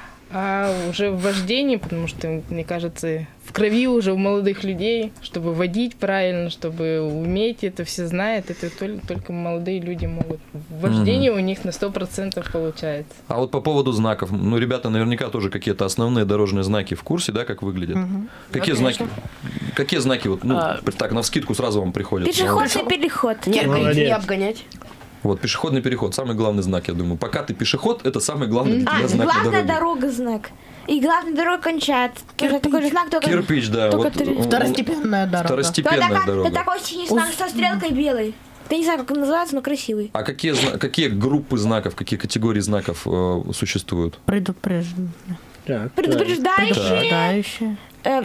А уже в вождении, потому что, мне кажется, в крови уже у молодых людей, чтобы водить правильно, чтобы уметь это, все знают, это только молодые люди могут. В вождении у них на 100% получается. А вот по поводу знаков, ну, ребята наверняка тоже какие-то основные дорожные знаки в курсе, да, как выглядят? Какие знаки? Какие знаки, вот, ну, так, навскидку сразу вам приходят? Пешеходный переход. Молодец. Не обгонять. Вот, пешеходный переход, самый главный знак, я думаю. Пока ты пешеход, это самый главный для тебя знак на главная дороге. дорога знак. И главная дорога кончается. Тоже такой же знак, только... Кирпич, да. только Вот, три. Второстепенная дорога. Второстепенная дорога. Это такой синий знак со стрелкой белой. Я не знаю, как он называется, но красивый. А какие группы знаков, какие категории знаков существуют? Предупреждающие. Так, Предупреждающие,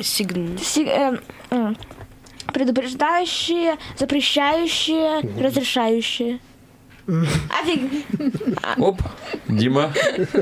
Сигнал. предупреждающие, запрещающие, разрешающие. Оп, Дима.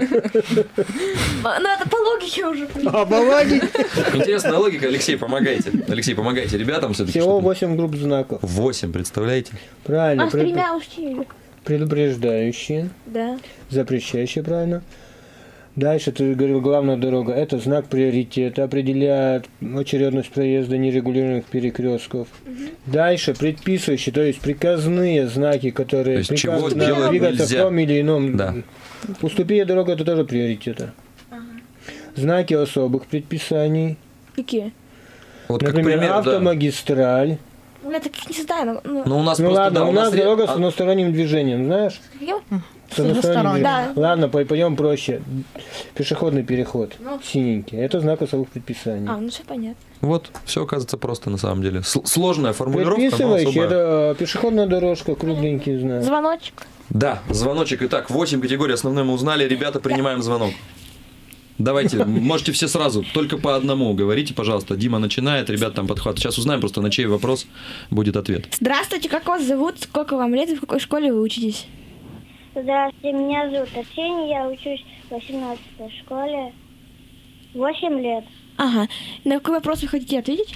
Ну, это по логике уже. А балаги? Интересная логика. Алексей, помогайте. Алексей, помогайте ребятам все-таки. Всего 8 групп знаков. 8, представляете? Правильно. А с тремя учили. Предупреждающие, Да. запрещающие, правильно. Дальше ты говорил, главная дорога. Это знак приоритета, определяет очередность проезда нерегулированных перекрестков. Дальше предписывающие, то есть приказные знаки, которые То есть чего приказано делать двигаться нельзя. в том или ином. Да. Уступи дорогу, это тоже приоритета. Знаки особых предписаний. Какие? Вот как Например, пример, да. автомагистраль. Я таких не знаю. Ну, у нас Ну просто, ладно, да, у нас ре- дорога с односторонним движением, знаешь? Какие? С односторонним. Да. Ладно, пойдем проще. Пешеходный переход. Синенький. Это знак особых предписаний. Ну все понятно. Вот, все оказывается просто на самом деле. Сложная формулировка, но Предписывающий, особая. это пешеходная дорожка, кругленький знак. Звоночек. Да, звоночек. Итак, 8 категорий основные мы узнали. Ребята, принимаем звонок. Давайте, можете все сразу, только по одному говорите, пожалуйста. Дима начинает, ребята там подхватывают. Сейчас узнаем просто, на чей вопрос будет ответ. Здравствуйте, как вас зовут? Сколько вам лет и в какой школе вы учитесь? Здравствуйте, меня зовут Арсений, я учусь в 18-й школе. 8 лет. Ага. На какой вопрос вы хотите ответить?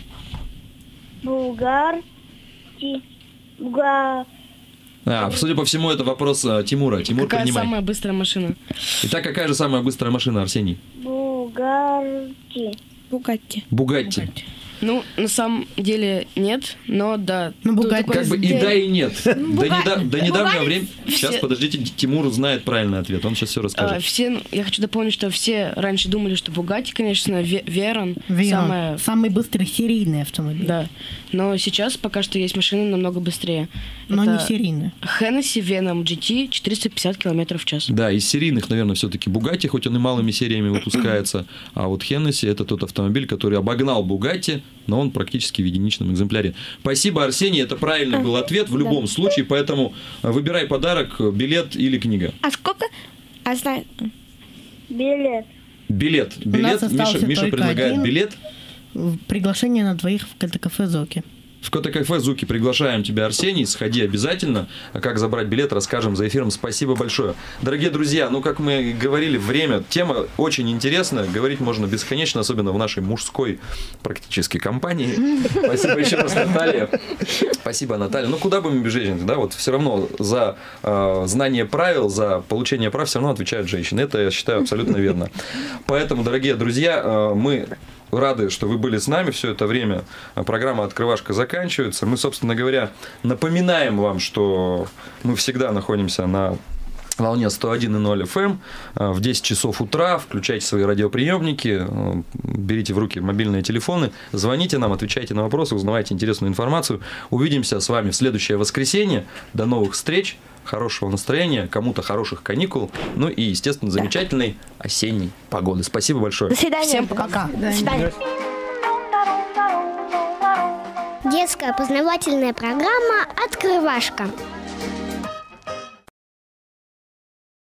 Судя по всему, это вопрос Тимура. Тимур, Какая принимай. самая быстрая машина? Итак, какая же самая быстрая машина, Арсений? Бугатти. Бугатти. Ну, на самом деле нет, но да. Ну, Тут Бугатти. такой Как бы и да, и нет. До недавнего Бугатти времени... Сейчас, подождите, Тимур знает правильный ответ, он сейчас все расскажет. Я хочу дополнить, что все раньше думали, что Бугатти, конечно, Вейрон Вейрон. Самый быстрый серийный автомобиль. Да. Но сейчас пока что есть машины намного быстрее. Но Это не серийные. Hennessy Venom GT 450 км в час. Да, из серийных, наверное, все-таки Бугатти, хоть он и малыми сериями выпускается, а вот Hennessy это тот автомобиль, который обогнал Бугатти, но он практически в единичном экземпляре. Спасибо, Арсений, это правильный был ответ в любом случае, поэтому выбирай подарок, билет или книга. А сколько? Билет. Билет. У нас остался Миша только предлагает один. билет. Приглашение на двоих в КТ-кафе «Зоки». В КТ-кафе «Зуки» приглашаем тебя, Арсений. Сходи обязательно. А как забрать билет, расскажем за эфиром. Спасибо большое. Дорогие друзья, ну, как мы говорили, время, тема очень интересная. Говорить можно бесконечно, особенно в нашей мужской практически компании. Спасибо еще раз, Наталья. Спасибо, Наталья. Ну, куда бы мы без женщин, да? Вот все равно за знание правил, за получение прав все равно отвечают женщины. Это, я считаю, абсолютно верно. Поэтому, дорогие друзья, мы... рады, что вы были с нами все это время. Программа «Открывашка» заканчивается. Мы, собственно говоря, напоминаем вам, что мы всегда находимся на волне 101,0 FM в 10 часов утра. Включайте свои радиоприемники, берите в руки мобильные телефоны, звоните нам, отвечайте на вопросы, узнавайте интересную информацию. Увидимся с вами в следующее воскресенье. До новых встреч, хорошего настроения, кому-то хороших каникул, ну и, естественно, замечательной осенней погоды. Спасибо большое. До свидания. Всем пока. До свидания. Детская познавательная программа «Открывашка».